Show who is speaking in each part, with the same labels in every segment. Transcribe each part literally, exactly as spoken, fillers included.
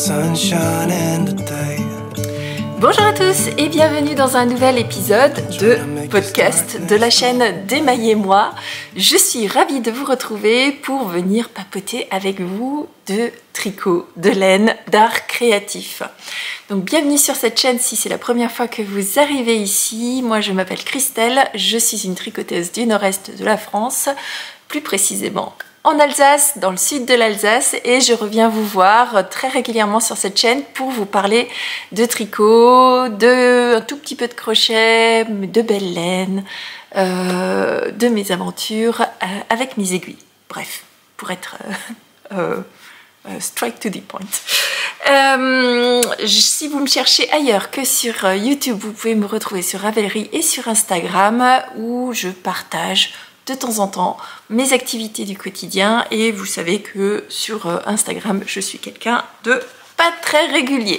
Speaker 1: sunshine in the day.
Speaker 2: Bonjour à tous et bienvenue dans un nouvel épisode de podcast de la chaîne d'Émaillez-moi. Je suis ravie de vous retrouver pour venir papoter avec vous de tricot, de laine, d'art créatif. Donc bienvenue sur cette chaîne si c'est la première fois que vous arrivez ici. Moi je m'appelle Christelle, je suis une tricoteuse du nord-est de la France, plus précisément en Alsace, dans le sud de l'Alsace, et je reviens vous voir très régulièrement sur cette chaîne pour vous parler de tricot, de un tout petit peu de crochet, de belle laine, euh, de mes aventures euh, avec mes aiguilles. Bref, pour être euh, euh, euh, straight to the point. Euh, si vous me cherchez ailleurs que sur YouTube, vous pouvez me retrouver sur Ravelry et sur Instagram où je partage de temps en temps mes activités du quotidien, et vous savez que sur Instagram je suis quelqu'un de pas très régulier.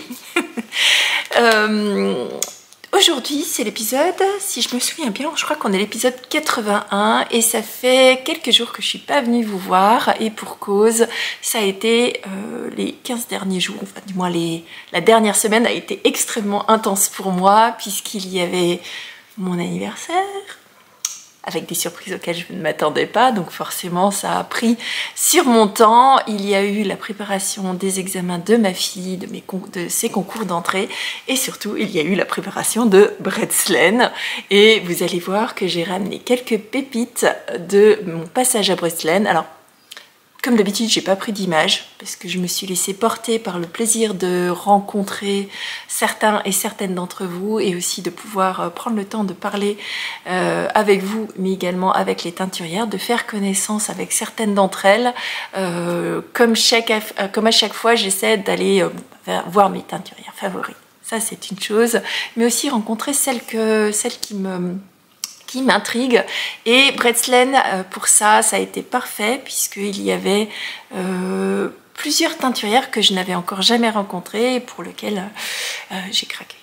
Speaker 2: euh, Aujourd'hui c'est l'épisode, si je me souviens bien, je crois qu'on est l'épisode quatre-vingt-un et ça fait quelques jours que je suis pas venue vous voir, et pour cause, ça a été euh, les quinze derniers jours, enfin du moins les, la dernière semaine a été extrêmement intense pour moi puisqu'il y avait mon anniversaire, avec des surprises auxquelles je ne m'attendais pas, donc forcément ça a pris sur mon temps. Il y a eu la préparation des examens de ma fille, de, mes de ses concours d'entrée, et surtout il y a eu la préparation de Bretzeln. Et vous allez voir que j'ai ramené quelques pépites de mon passage à Bretzeln. Alors, comme d'habitude, j'ai pas pris d'image parce que je me suis laissée porter par le plaisir de rencontrer certains et certaines d'entre vous, et aussi de pouvoir prendre le temps de parler euh, avec vous, mais également avec les teinturières, de faire connaissance avec certaines d'entre elles. Euh, comme, chaque, comme à chaque fois, j'essaie d'aller euh, voir mes teinturières favoris. Ça, c'est une chose, mais aussi rencontrer celles, que, celles qui me... qui m'intrigue, et Bretzeln, pour ça, ça a été parfait puisqu'il y avait euh, plusieurs teinturières que je n'avais encore jamais rencontrées et pour lesquelles euh, j'ai craqué.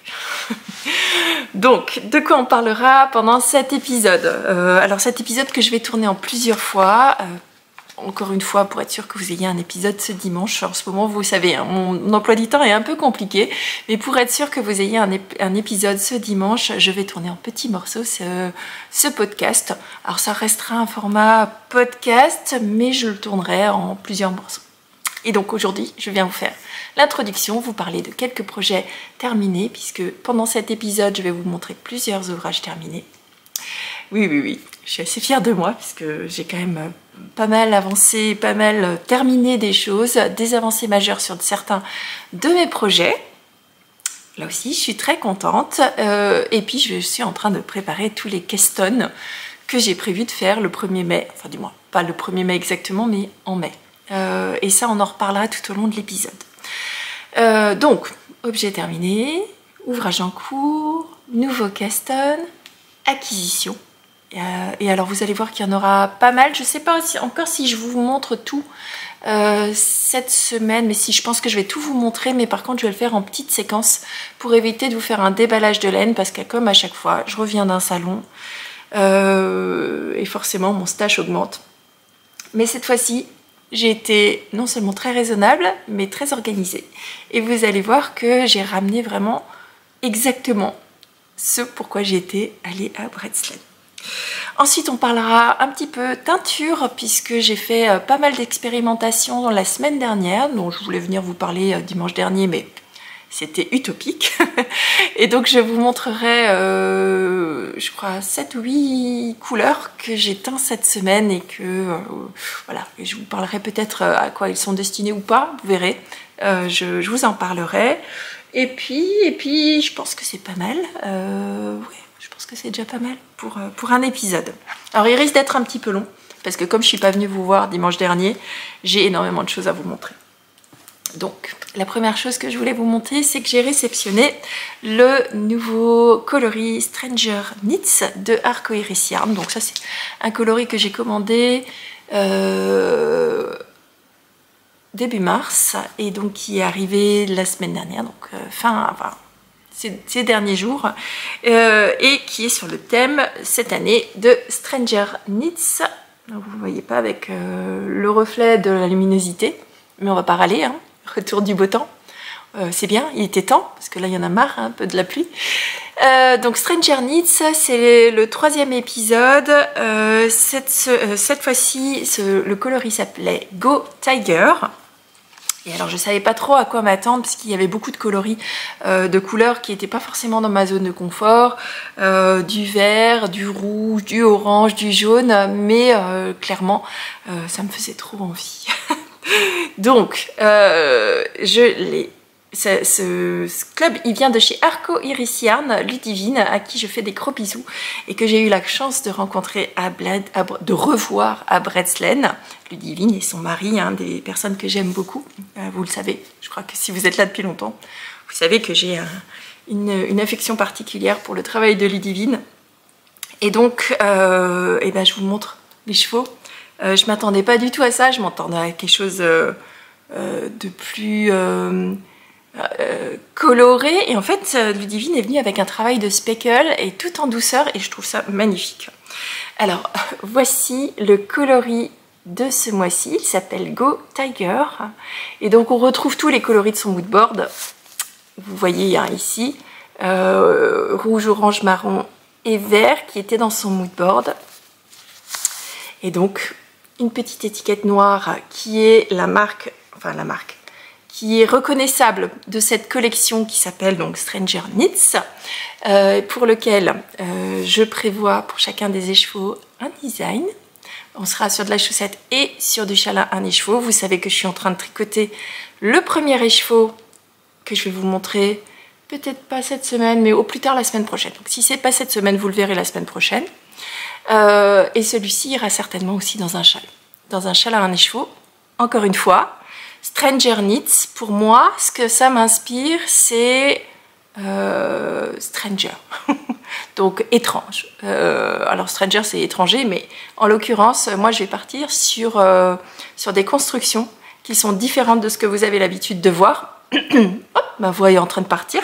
Speaker 2: Donc, de quoi on parlera pendant cet épisode? euh, Alors cet épisode que je vais tourner en plusieurs fois, euh, encore une fois, pour être sûr que vous ayez un épisode ce dimanche. En ce moment, vous savez, hein, mon emploi du temps est un peu compliqué, mais pour être sûr que vous ayez un, ép un épisode ce dimanche, je vais tourner en petits morceaux ce, ce podcast. Alors ça restera un format podcast, mais je le tournerai en plusieurs morceaux. Et donc aujourd'hui, je viens vous faire l'introduction, vous parler de quelques projets terminés, puisque pendant cet épisode, je vais vous montrer plusieurs ouvrages terminés. Oui, oui, oui, je suis assez fière de moi, puisque j'ai quand même pas mal avancé, pas mal terminé des choses, des avancées majeures sur certains de mes projets. Là aussi, je suis très contente. Euh, et puis, je suis en train de préparer tous les Keston que j'ai prévu de faire le premier mai. Enfin, du moins, pas le premier mai exactement, mais en mai. Euh, et ça, on en reparlera tout au long de l'épisode. Euh, donc, objet terminé, ouvrage en cours, nouveau Keston, acquisition. Et alors vous allez voir qu'il y en aura pas mal. Je ne sais pas aussi, encore si je vous montre tout euh, cette semaine, mais si je pense que je vais tout vous montrer, mais par contre je vais le faire en petites séquences pour éviter de vous faire un déballage de laine, parce que comme à chaque fois, je reviens d'un salon euh, et forcément mon stash augmente. Mais cette fois-ci, j'ai été non seulement très raisonnable, mais très organisée. Et vous allez voir que j'ai ramené vraiment exactement ce pourquoi j'ai été allée à Bretzeln. Ensuite, on parlera un petit peu teinture, puisque j'ai fait euh, pas mal d'expérimentations la semaine dernière, dont je voulais venir vous parler euh, dimanche dernier, mais c'était utopique. Et donc, je vous montrerai, euh, je crois, sept ou huit couleurs que j'ai teint cette semaine, et que, euh, voilà, et je vous parlerai peut-être à quoi ils sont destinés ou pas, vous verrez, euh, je, je vous en parlerai. Et puis, et puis, je pense que c'est pas mal, euh, ouais. Je pense que c'est déjà pas mal pour, euh, pour un épisode. Alors il risque d'être un petit peu long, parce que comme je ne suis pas venue vous voir dimanche dernier, j'ai énormément de choses à vous montrer. Donc la première chose que je voulais vous montrer, c'est que j'ai réceptionné le nouveau coloris Stranger Knits de Arcoiris Yarn. Donc ça, c'est un coloris que j'ai commandé euh, début mars, et donc qui est arrivé la semaine dernière, donc euh, fin... Enfin, Ces, ces derniers jours, euh, et qui est sur le thème cette année de Stranger Knits. Donc, vous ne voyez pas avec euh, le reflet de la luminosité, mais on va pas râler, hein. Retour du beau temps. euh, c'est bien, il était temps, parce que là il y en a marre hein, un peu de la pluie. Euh, donc Stranger Needs, c'est le troisième épisode. Euh, cette ce, cette fois-ci, le coloris s'appelait Go Tiger. Et alors je savais pas trop à quoi m'attendre parce qu'il y avait beaucoup de coloris euh, de couleurs qui n'étaient pas forcément dans ma zone de confort, euh, du vert, du rouge, du orange, du jaune, mais euh, clairement euh, ça me faisait trop envie. Donc euh, je l'ai. Ce, ce, ce club, il vient de chez Arco Iris Yarn, Ludivine, à qui je fais des gros bisous et que j'ai eu la chance de rencontrer, à Bled, à, de revoir à Bredslane. Ludivine et son mari, hein, des personnes que j'aime beaucoup, euh, vous le savez, je crois que si vous êtes là depuis longtemps, vous savez que j'ai un, une, une affection particulière pour le travail de Ludivine. Et donc, euh, eh ben, je vous montre les chevaux. Euh, je ne m'attendais pas du tout à ça, je m'attendais à quelque chose euh, euh, de plus... Euh, Euh, coloré, et en fait Ludivine est venue avec un travail de speckle et tout en douceur et je trouve ça magnifique. Alors voici le coloris de ce mois-ci, il s'appelle Go Tiger et donc on retrouve tous les coloris de son moodboard. Vous voyez hein, ici euh, rouge, orange, marron et vert qui était dans son moodboard et donc une petite étiquette noire qui est la marque, enfin la marque qui est reconnaissable de cette collection qui s'appelle donc Stranger Knits, euh, pour lequel euh, je prévois pour chacun des écheveaux un design. On sera sur de la chaussette et sur du châlin un écheveau. Vous savez que je suis en train de tricoter le premier écheveau que je vais vous montrer, peut-être pas cette semaine, mais au plus tard la semaine prochaine. Donc si c'est pas cette semaine, vous le verrez la semaine prochaine. Euh, et celui-ci ira certainement aussi dans un châle, dans un châle à un écheveau. Encore une fois, Stranger Knits, pour moi, ce que ça m'inspire, c'est euh, Stranger, donc étrange. Euh, alors Stranger, c'est étranger, mais en l'occurrence, moi, je vais partir sur, euh, sur des constructions qui sont différentes de ce que vous avez l'habitude de voir. Hop, ma voix est en train de partir.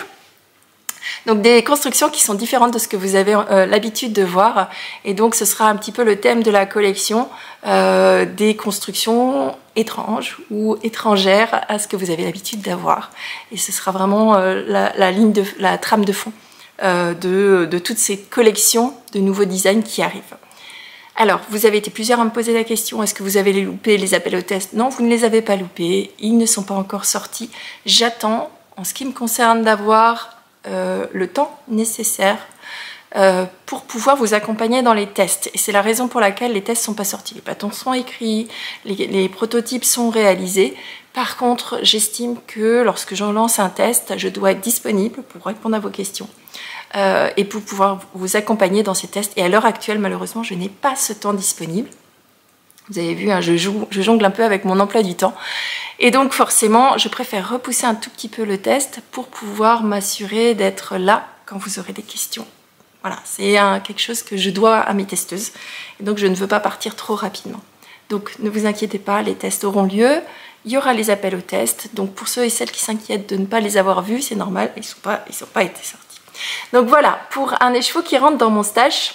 Speaker 2: Donc des constructions qui sont différentes de ce que vous avez euh, l'habitude de voir. Et donc ce sera un petit peu le thème de la collection, euh, des constructions étranges ou étrangères à ce que vous avez l'habitude d'avoir. Et ce sera vraiment euh, la, la ligne de la trame de fond euh, de, de toutes ces collections de nouveaux designs qui arrivent. Alors, vous avez été plusieurs à me poser la question, est-ce que vous avez les loupés, les appels au test? Non, vous ne les avez pas loupés, ils ne sont pas encore sortis. J'attends, en ce qui me concerne, d'avoir Euh, le temps nécessaire euh, pour pouvoir vous accompagner dans les tests. Et c'est la raison pour laquelle les tests ne sont pas sortis. Les bâtons sont écrits, les, les prototypes sont réalisés. Par contre, j'estime que lorsque je lance un test, je dois être disponible pour répondre à vos questions euh, et pour pouvoir vous accompagner dans ces tests. Et à l'heure actuelle, malheureusement, je n'ai pas ce temps disponible. Vous avez vu, hein, je, joue, je jongle un peu avec mon emploi du temps. Et donc forcément, je préfère repousser un tout petit peu le test pour pouvoir m'assurer d'être là quand vous aurez des questions. Voilà, c'est quelque chose que je dois à mes testeuses. Et donc je ne veux pas partir trop rapidement. Donc ne vous inquiétez pas, les tests auront lieu. Il y aura les appels aux tests. Donc pour ceux et celles qui s'inquiètent de ne pas les avoir vus, c'est normal, ils ne sont pas, ils sont pas été sortis. Donc voilà, pour un écheveau qui rentre dans mon stash,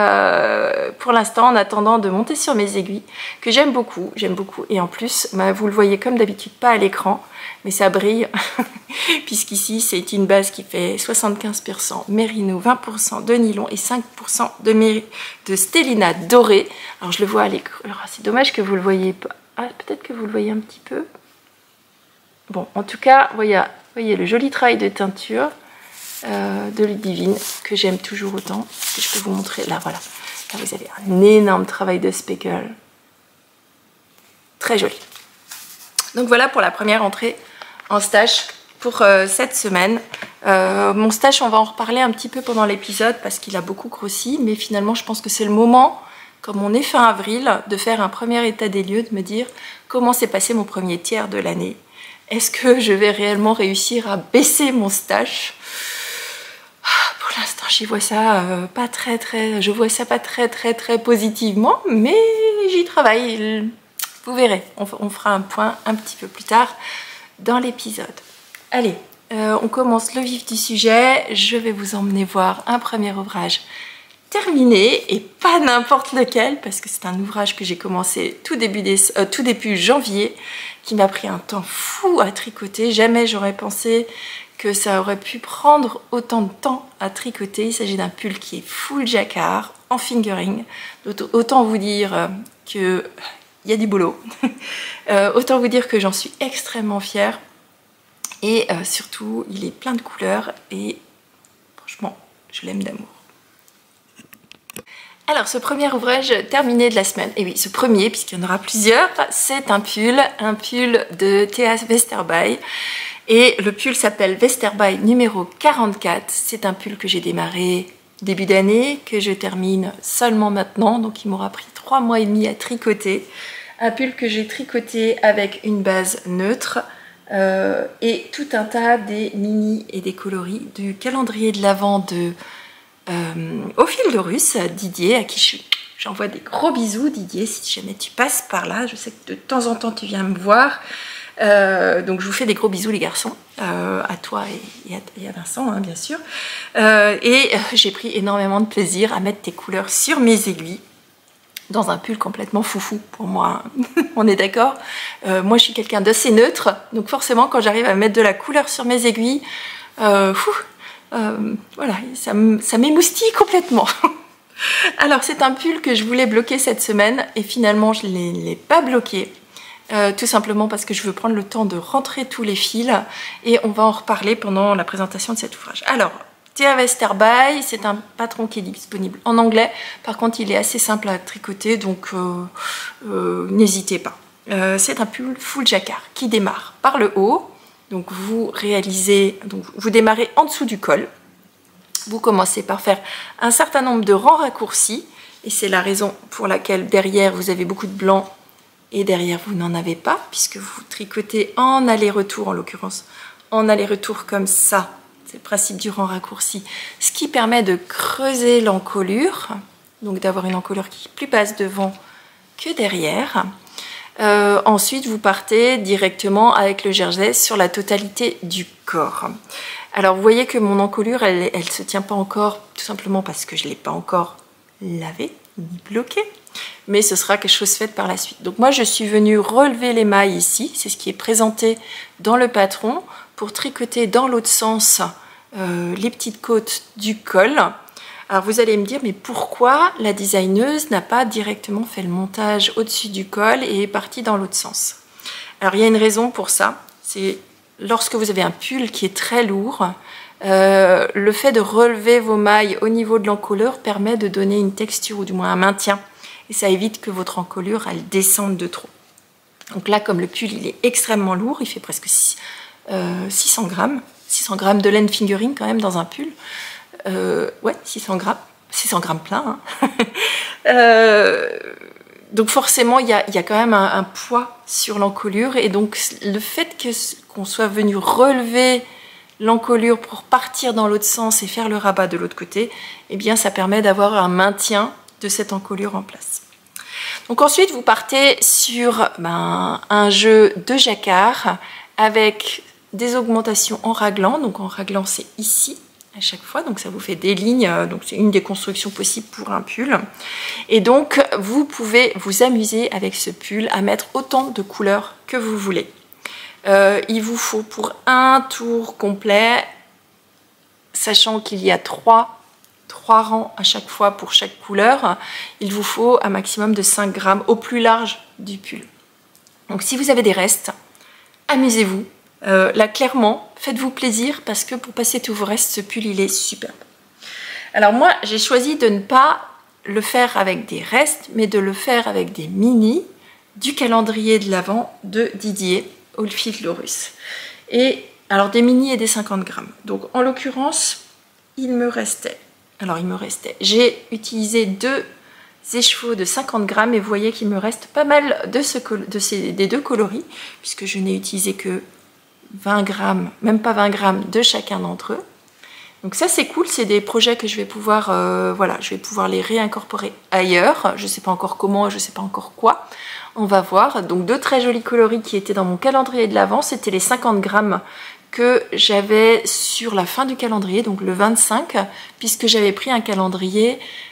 Speaker 2: Euh, pour l'instant en attendant de monter sur mes aiguilles que j'aime beaucoup, j'aime beaucoup et en plus bah, vous le voyez comme d'habitude pas à l'écran mais ça brille puisqu'ici c'est une base qui fait soixante-quinze pour cent mérino, vingt pour cent de nylon et cinq pour cent de, de stellina doré. Alors je le vois à l'écran, c'est dommage que vous le voyez pas, ah, peut-être que vous le voyez un petit peu. Bon, en tout cas, voyez, voyez le joli travail de teinture Euh, de Ludivine que j'aime toujours autant, que je peux vous montrer là. Voilà, là vous avez un énorme travail de speckle, très joli. Donc voilà pour la première entrée en stash pour euh, cette semaine. Euh, mon stash, on va en reparler un petit peu pendant l'épisode parce qu'il a beaucoup grossi, mais finalement je pense que c'est le moment, comme on est fin avril, de faire un premier état des lieux, de me dire comment s'est passé mon premier tiers de l'année. Est-ce que je vais réellement réussir à baisser mon stash? Pour l'instant, j'y vois ça euh, pas très très, je vois ça pas très très très positivement, mais j'y travaille. Vous verrez, on, on fera un point un petit peu plus tard dans l'épisode. Allez, euh, on commence le vif du sujet. Je vais vous emmener voir un premier ouvrage terminé, et pas n'importe lequel, parce que c'est un ouvrage que j'ai commencé tout début, des, euh, tout début janvier, qui m'a pris un temps fou à tricoter. Jamais j'aurais pensé que ça aurait pu prendre autant de temps à tricoter. Il s'agit d'un pull qui est full jacquard, en fingering. Autant vous dire euh, que il y a du boulot. euh, autant vous dire que j'en suis extrêmement fière. Et euh, surtout, il est plein de couleurs et franchement, je l'aime d'amour. Alors, ce premier ouvrage terminé de la semaine, et oui, ce premier, puisqu'il y en aura plusieurs, c'est un pull, un pull de Thea Westerby. Et le pull s'appelle Westerby numéro quarante-quatre. C'est un pull que j'ai démarré début d'année, que je termine seulement maintenant, donc il m'aura pris trois mois et demi à tricoter. Un pull que j'ai tricoté avec une base neutre, Euh, et tout un tas des mini et des coloris du calendrier de l'Avent de euh, Au fil de Russe, Didier, à qui j'envoie des gros bisous. Didier, si jamais tu passes par là, je sais que de temps en temps tu viens me voir, euh, donc je vous fais des gros bisous les garçons, euh, à toi et, et, à, et à Vincent hein, bien sûr, euh, et euh, j'ai pris énormément de plaisir à mettre tes couleurs sur mes aiguilles dans un pull complètement foufou pour moi, on est d'accord. Euh, moi je suis quelqu'un d'assez neutre, donc forcément quand j'arrive à mettre de la couleur sur mes aiguilles, euh, fou, euh, voilà, ça m'émoustille complètement. Alors c'est un pull que je voulais bloquer cette semaine et finalement je ne l'ai pas bloqué, euh, tout simplement parce que je veux prendre le temps de rentrer tous les fils et on va en reparler pendant la présentation de cet ouvrage. Alors, Thea Westerby, c'est un patron qui est disponible en anglais. Par contre, il est assez simple à tricoter, donc euh, euh, n'hésitez pas. Euh, c'est un pull full jacquard qui démarre par le haut. Donc vous réalisez, donc vous démarrez en dessous du col. Vous commencez par faire un certain nombre de rangs raccourcis. Et c'est la raison pour laquelle derrière vous avez beaucoup de blanc et derrière vous n'en avez pas, puisque vous tricotez en aller-retour, en l'occurrence en aller-retour comme ça. C'est le principe du rang raccourci, ce qui permet de creuser l'encolure, donc d'avoir une encolure qui est plus basse devant que derrière. Euh, ensuite, vous partez directement avec le jersey sur la totalité du corps. Alors, vous voyez que mon encolure, elle ne se tient pas encore, tout simplement parce que je ne l'ai pas encore lavé ni bloqué, mais ce sera quelque chose fait par la suite. Donc moi, je suis venue relever les mailles ici, c'est ce qui est présenté dans le patron, pour tricoter dans l'autre sens euh, les petites côtes du col. Alors vous allez me dire, mais pourquoi la designeuse n'a pas directement fait le montage au-dessus du col et est partie dans l'autre sens? Alors il y a une raison pour ça, c'est lorsque vous avez un pull qui est très lourd, euh, le fait de relever vos mailles au niveau de l'encolure permet de donner une texture ou du moins un maintien, et ça évite que votre encolure elle descende de trop. Donc là, comme le pull il est extrêmement lourd, il fait presque six, euh, six cents grammes, six cents grammes de laine fingering quand même dans un pull. Euh, ouais, six cents grammes, six cents grammes plein. Hein. euh, donc forcément, il y a, y a quand même un, un poids sur l'encolure, et donc le fait que qu'on soit venu relever l'encolure pour partir dans l'autre sens et faire le rabat de l'autre côté, eh bien ça permet d'avoir un maintien de cette encolure en place. Donc ensuite, vous partez sur ben, un jeu de jacquard avec des augmentations en raglan. Donc en raglan, c'est ici à chaque fois, donc ça vous fait des lignes, donc c'est une des constructions possibles pour un pull. Et donc vous pouvez vous amuser avec ce pull à mettre autant de couleurs que vous voulez. Euh, il vous faut pour un tour complet, sachant qu'il y a trois trois rangs à chaque fois pour chaque couleur, il vous faut un maximum de cinq grammes au plus large du pull. Donc si vous avez des restes, amusez-vous. Euh, là clairement, faites-vous plaisir, parce que pour passer tous vos restes, ce pull il est superbe. Alors moi j'ai choisi de ne pas le faire avec des restes, mais de le faire avec des mini du calendrier de l'Avent de Didier, Au fil de Russe. Et alors des mini et des cinquante grammes. Donc en l'occurrence, il me restait Alors, il me restait, j'ai utilisé deux écheveaux de cinquante grammes, et vous voyez qu'il me reste pas mal de, ce, de ces, des deux coloris, puisque je n'ai utilisé que vingt grammes, même pas vingt grammes de chacun d'entre eux. Donc ça, c'est cool, c'est des projets que je vais pouvoir, euh, voilà, je vais pouvoir les réincorporer ailleurs. Je ne sais pas encore comment, je ne sais pas encore quoi. On va voir. Donc, deux très jolis coloris qui étaient dans mon calendrier de l'Avent, c'était les cinquante grammes que j'avais sur la fin du calendrier, donc le vingt-cinq, puisque j'avais pris un calendrier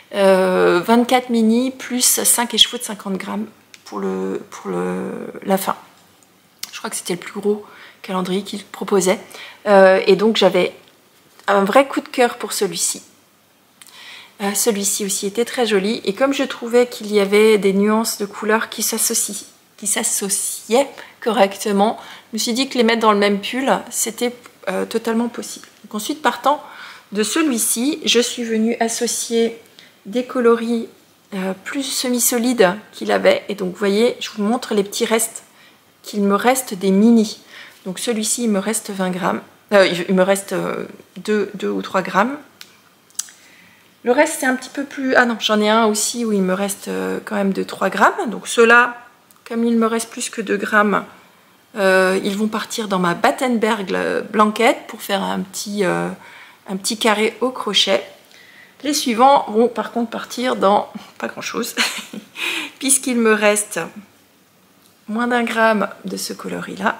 Speaker 2: Euh, vingt-quatre mini plus cinq écheveaux de cinquante grammes pour, le, pour le, la fin. Je crois que c'était le plus gros calendrier qu'il proposait. Euh, et donc j'avais un vrai coup de cœur pour celui-ci. Euh, celui-ci aussi était très joli. Et comme je trouvais qu'il y avait des nuances de couleurs qui s'associaient, qui s'associaient correctement, je me suis dit que les mettre dans le même pull, c'était euh, totalement possible. Donc ensuite, partant de celui-ci, je suis venue associer des coloris euh, plus semi-solides qu'il avait. Et donc vous voyez, je vous montre les petits restes qu'il me reste des mini. Donc celui-ci, il me reste vingt grammes. Euh, il me reste euh, deux, deux ou trois grammes. Le reste, c'est un petit peu plus... Ah non, j'en ai un aussi où il me reste euh, quand même de trois grammes. Donc ceux-là, comme il me reste plus que deux grammes, euh, ils vont partir dans ma Battenberg blanquette pour faire un petit, euh, un petit carré au crochet. Les suivants vont par contre partir dans pas grand-chose, puisqu'il me reste moins d'un gramme de ce coloris-là.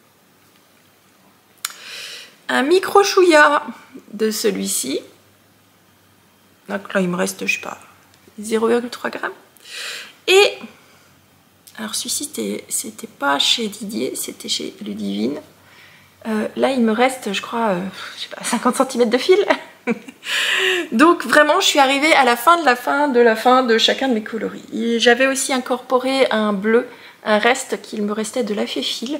Speaker 2: Un micro chouïa de celui-ci. Donc là, il me reste, je sais pas, zéro virgule trois grammes. Et, alors celui-ci, c'était pas chez Didier, c'était chez Ludivine. Euh, là, il me reste, je crois, euh, je sais pas, cinquante centimètres de fil. Donc vraiment, je suis arrivée à la fin de la fin de la fin de chacun de mes coloris. J'avais aussi incorporé un bleu, un reste qu'il me restait de la fil.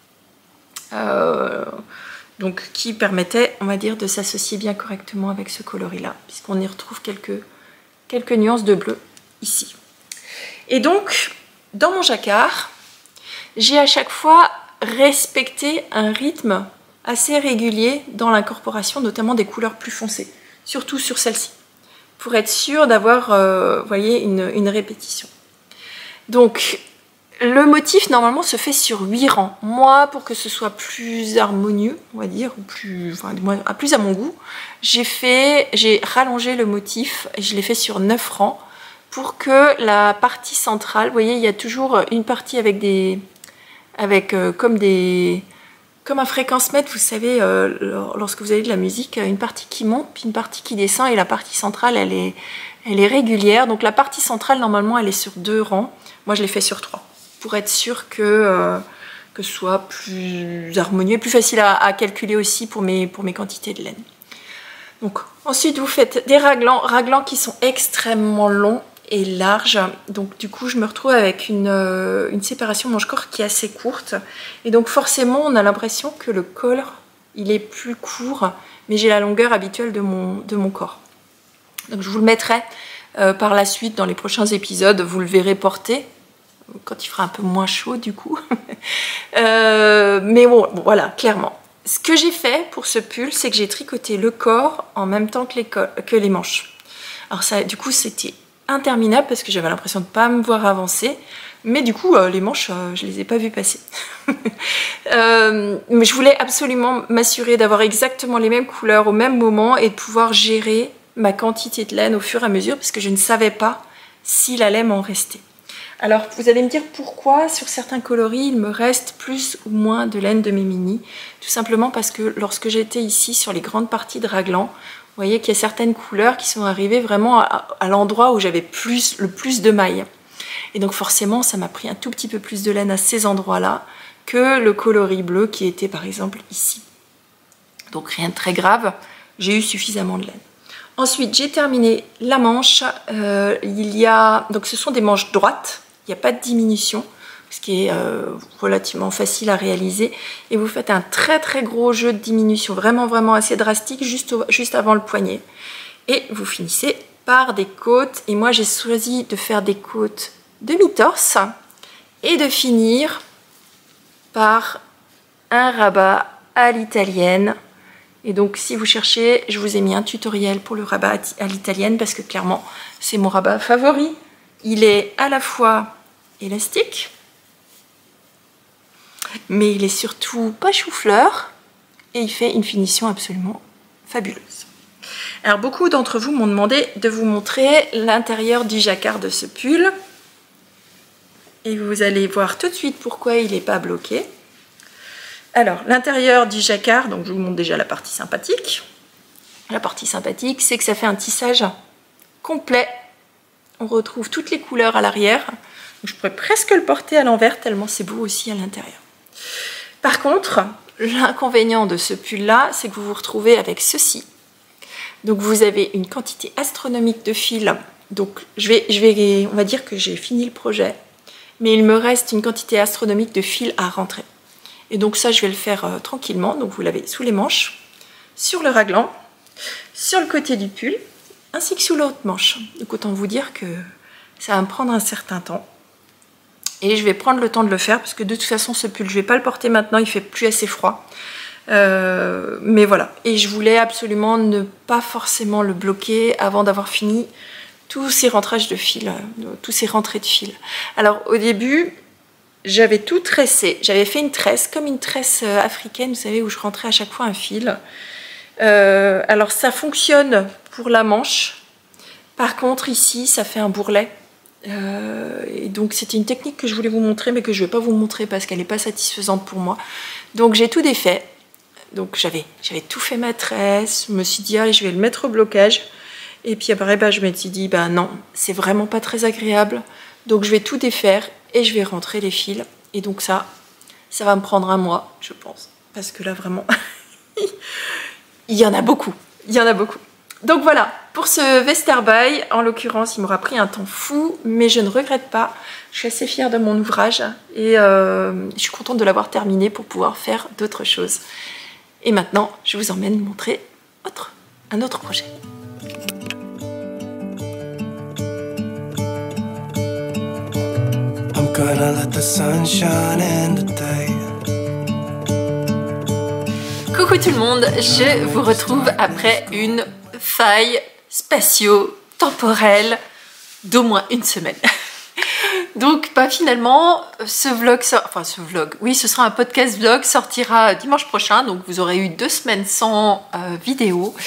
Speaker 2: Euh, donc qui permettait, on va dire, de s'associer bien correctement avec ce coloris-là, puisqu'on y retrouve quelques, quelques nuances de bleu ici. Et donc, dans mon jacquard, j'ai à chaque fois respecté un rythme assez régulier dans l'incorporation, notamment des couleurs plus foncées, surtout sur celle-ci, pour être sûr d'avoir, euh, vous voyez, une, une répétition. Donc, le motif, normalement, se fait sur huit rangs. Moi, pour que ce soit plus harmonieux, on va dire, ou plus, enfin, plus à mon goût, j'ai fait, j'ai rallongé le motif et je l'ai fait sur neuf rangs pour que la partie centrale, vous voyez, il y a toujours une partie avec des, avec euh, comme des, comme un fréquence-mètre, vous savez, euh, lorsque vous avez de la musique, une partie qui monte, puis une partie qui descend, et la partie centrale, elle est, elle est régulière. Donc la partie centrale, normalement, elle est sur deux rangs. Moi, je l'ai fait sur trois. Pour être sûr que, euh, que ce soit plus harmonieux, plus facile à, à calculer aussi pour mes, pour mes quantités de laine. Donc ensuite vous faites des raglans, raglans qui sont extrêmement longs et larges. Donc du coup je me retrouve avec une, euh, une séparation manche-corps qui est assez courte. Et donc forcément on a l'impression que le col il est plus court, mais j'ai la longueur habituelle de mon, de mon corps. Donc je vous le mettrai euh, par la suite dans les prochains épisodes, vous le verrez porter. Quand il fera un peu moins chaud du coup. euh, mais bon, bon, voilà, clairement. Ce que j'ai fait pour ce pull, c'est que j'ai tricoté le corps en même temps que les, que les manches. Alors ça, du coup, c'était interminable parce que j'avais l'impression de ne pas me voir avancer. Mais du coup, euh, les manches, euh, je ne les ai pas vues passer. euh, mais je voulais absolument m'assurer d'avoir exactement les mêmes couleurs au même moment et de pouvoir gérer ma quantité de laine au fur et à mesure parce que je ne savais pas s'il allait m'en rester. Alors, vous allez me dire pourquoi sur certains coloris, il me reste plus ou moins de laine de mes mini. Tout simplement parce que lorsque j'étais ici sur les grandes parties de raglan, vous voyez qu'il y a certaines couleurs qui sont arrivées vraiment à, à l'endroit où j'avais plus, le plus de mailles. Et donc forcément, ça m'a pris un tout petit peu plus de laine à ces endroits-là que le coloris bleu qui était par exemple ici. Donc rien de très grave, j'ai eu suffisamment de laine. Ensuite, j'ai terminé la manche. Euh, il y a, donc ce sont des manches droites. Il n'y a pas de diminution, ce qui est euh, relativement facile à réaliser. Et vous faites un très très gros jeu de diminution, vraiment vraiment assez drastique, juste, au, juste avant le poignet. Et vous finissez par des côtes. Et moi j'ai choisi de faire des côtes demi-torse et de finir par un rabat à l'italienne. Et donc si vous cherchez, je vous ai mis un tutoriel pour le rabat à l'italienne parce que clairement c'est mon rabat favori. Il est à la fois élastique, mais il est surtout pas chou-fleur et il fait une finition absolument fabuleuse. Alors beaucoup d'entre vous m'ont demandé de vous montrer l'intérieur du jacquard de ce pull. Et vous allez voir tout de suite pourquoi il n'est pas bloqué. Alors, l'intérieur du jacquard, donc je vous montre déjà la partie sympathique. La partie sympathique, c'est que ça fait un tissage complet On retrouve toutes les couleurs à l'arrière. Je pourrais presque le porter à l'envers tellement c'est beau aussi à l'intérieur. Par contre, l'inconvénient de ce pull-là, c'est que vous vous retrouvez avec ceci. Donc vous avez une quantité astronomique de fils. Donc je vais, je vais, on va dire que j'ai fini le projet, mais il me reste une quantité astronomique de fils à rentrer. Et donc ça, je vais le faire euh, tranquillement. Donc vous l'avez sous les manches, sur le raglan, sur le côté du pull, ainsi que sous l'autre manche. Donc autant vous dire que ça va me prendre un certain temps. Et je vais prendre le temps de le faire parce que de toute façon ce pull, je ne vais pas le porter maintenant, il fait plus assez froid. Euh, mais voilà. Et je voulais absolument ne pas forcément le bloquer avant d'avoir fini tous ces rentrages de fil, euh, tous ces rentrées de fil. Alors au début, j'avais tout tressé. J'avais fait une tresse, comme une tresse africaine, vous savez, où je rentrais à chaque fois un fil. Euh, alors ça fonctionne pour la manche. Par contre ici ça fait un bourrelet euh, et donc c'était une technique que je voulais vous montrer mais que je ne vais pas vous montrer parce qu'elle n'est pas satisfaisante pour moi. Donc j'ai tout défait. Donc j'avais j'avais tout fait ma tresse. Je me suis dit allez, je vais le mettre au blocage et puis après bah, je me suis dit bah non, c'est vraiment pas très agréable, donc je vais tout défaire et je vais rentrer les fils. Et donc ça ça va me prendre un mois je pense parce que là vraiment il y en a beaucoup, il y en a beaucoup. Donc voilà, pour ce Westerby, en l'occurrence, il m'aura pris un temps fou, mais je ne regrette pas. Je suis assez fière de mon ouvrage et euh, je suis contente de l'avoir terminé pour pouvoir faire d'autres choses. Et maintenant, je vous emmène montrer autre, un autre projet.
Speaker 1: I'm gonna let the sun shine in the day.
Speaker 2: Coucou tout le monde, je vous retrouve après une faille spatio-temporelle d'au moins une semaine. Donc bah, finalement, ce vlog, enfin ce vlog, oui ce sera un podcast vlog, sortira dimanche prochain, donc vous aurez eu deux semaines sans euh, vidéo.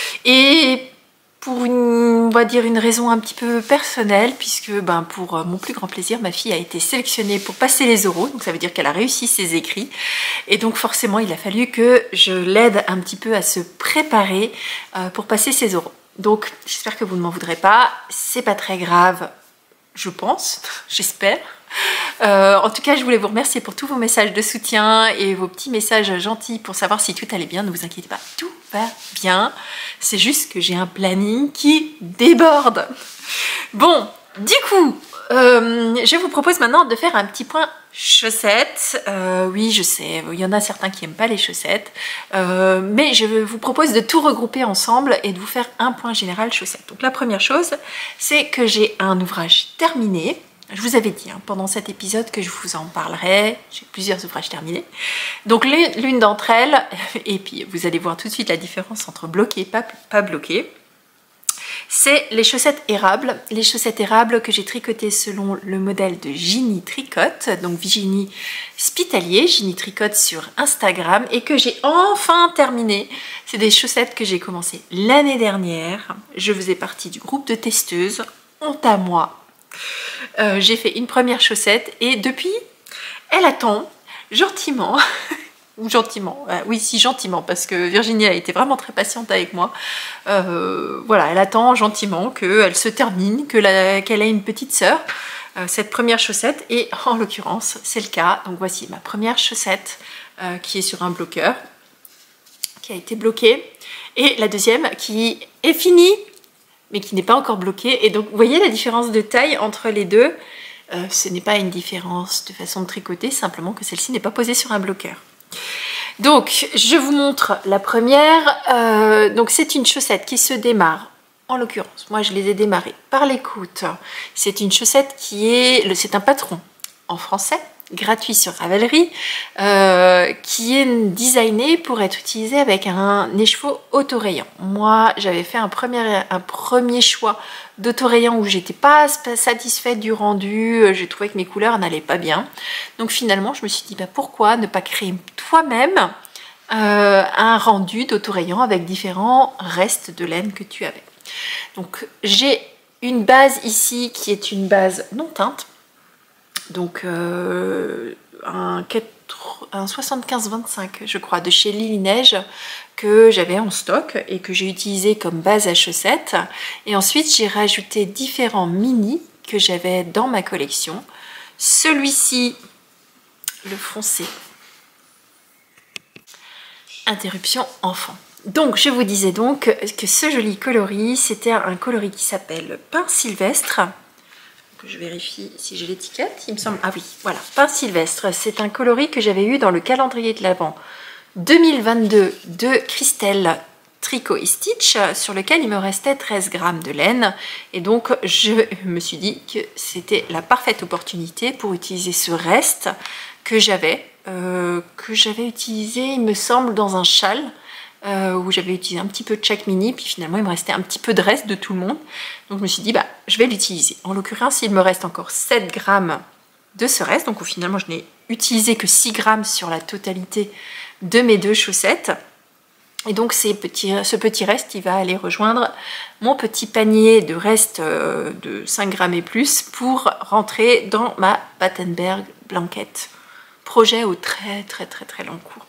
Speaker 2: Et pour une, on va dire une raison un petit peu personnelle, puisque ben, pour mon plus grand plaisir, ma fille a été sélectionnée pour passer les oraux, donc ça veut dire qu'elle a réussi ses écrits, et donc forcément il a fallu que je l'aide un petit peu à se préparer euh, pour passer ses oraux. Donc j'espère que vous ne m'en voudrez pas, c'est pas très grave, je pense, j'espère. Euh, en tout cas, je voulais vous remercier pour tous vos messages de soutien et vos petits messages gentils pour savoir si tout allait bien. Ne vous inquiétez pas, tout va bien. C'est juste que j'ai un planning qui déborde. Bon, du coup, euh, je vous propose maintenant de faire un petit point chaussettes. Euh, oui, je sais, il y en a certains qui n'aiment pas les chaussettes, euh, mais je vous propose de tout regrouper ensemble et de vous faire un point général chaussettes. Donc la première chose, c'est que j'ai un ouvrage terminé. Je vous avais dit hein, pendant cet épisode que je vous en parlerai, j'ai plusieurs ouvrages terminés. Donc l'une d'entre elles, et puis vous allez voir tout de suite la différence entre bloqué et pas, pas bloqué, c'est les chaussettes érables. Les chaussettes érables que j'ai tricotées selon le modèle de Ginny Tricote, donc Virginie Spitalier, Ginny Tricote sur Instagram, et que j'ai enfin terminé. C'est des chaussettes que j'ai commencé l'année dernière. Je faisais partie du groupe de testeuses, honte à moi. Euh, j'ai fait une première chaussette et depuis, elle attend gentiment, ou gentiment, euh, oui si gentiment, parce que Virginie a été vraiment très patiente avec moi. Euh, voilà, elle attend gentiment qu'elle se termine, que la, qu'elle ait une petite sœur, euh, cette première chaussette, et en l'occurrence c'est le cas. Donc voici ma première chaussette euh, qui est sur un bloqueur, qui a été bloquée, et la deuxième qui est finie, mais qui n'est pas encore bloqué. Et donc vous voyez la différence de taille entre les deux. Euh, ce n'est pas une différence de façon de tricoter, simplement que celle-ci n'est pas posée sur un bloqueur. Donc je vous montre la première. Euh, donc c'est une chaussette qui se démarre, en l'occurrence moi je les ai démarrées par les côtes. C'est une chaussette qui est, c'est un patron en français, gratuit sur Ravelry, euh, qui est designé pour être utilisé avec un écheveau autorayant. Moi j'avais fait un premier, un premier choix d'autorayant où j'étais pas satisfaite du rendu, j'ai trouvé que mes couleurs n'allaient pas bien, donc finalement je me suis dit bah, pourquoi ne pas créer toi-même euh, un rendu d'autorayant avec différents restes de laine que tu avais. Donc j'ai une base ici qui est une base non teinte. Donc euh, un, un soixante-quinze vingt-cinq, je crois, de chez Lily Neige, que j'avais en stock et que j'ai utilisé comme base à chaussettes. Et ensuite, j'ai rajouté différents mini que j'avais dans ma collection. Celui-ci, le foncé, interruption enfant. Donc, je vous disais donc que ce joli coloris, c'était un coloris qui s'appelle Pain Sylvestre. Que je vérifie si j'ai l'étiquette, il me semble. Ah oui, voilà, Pain Sylvestre. C'est un coloris que j'avais eu dans le calendrier de l'Avent deux mille vingt-deux de Christelle Tricot et Stitch, sur lequel il me restait treize grammes de laine. Et donc, je me suis dit que c'était la parfaite opportunité pour utiliser ce reste que j'avais, euh, que j'avais utilisé, il me semble, dans un châle. Euh, où j'avais utilisé un petit peu de chaque mini, puis finalement il me restait un petit peu de reste de tout le monde. Donc je me suis dit, bah, je vais l'utiliser. En l'occurrence, il me reste encore sept grammes de ce reste, donc finalement je n'ai utilisé que six grammes sur la totalité de mes deux chaussettes. Et donc ces petits, ce petit reste, il va aller rejoindre mon petit panier de reste euh, de cinq grammes et plus pour rentrer dans ma Battenberg blanquette. Projet au très très très très long cours.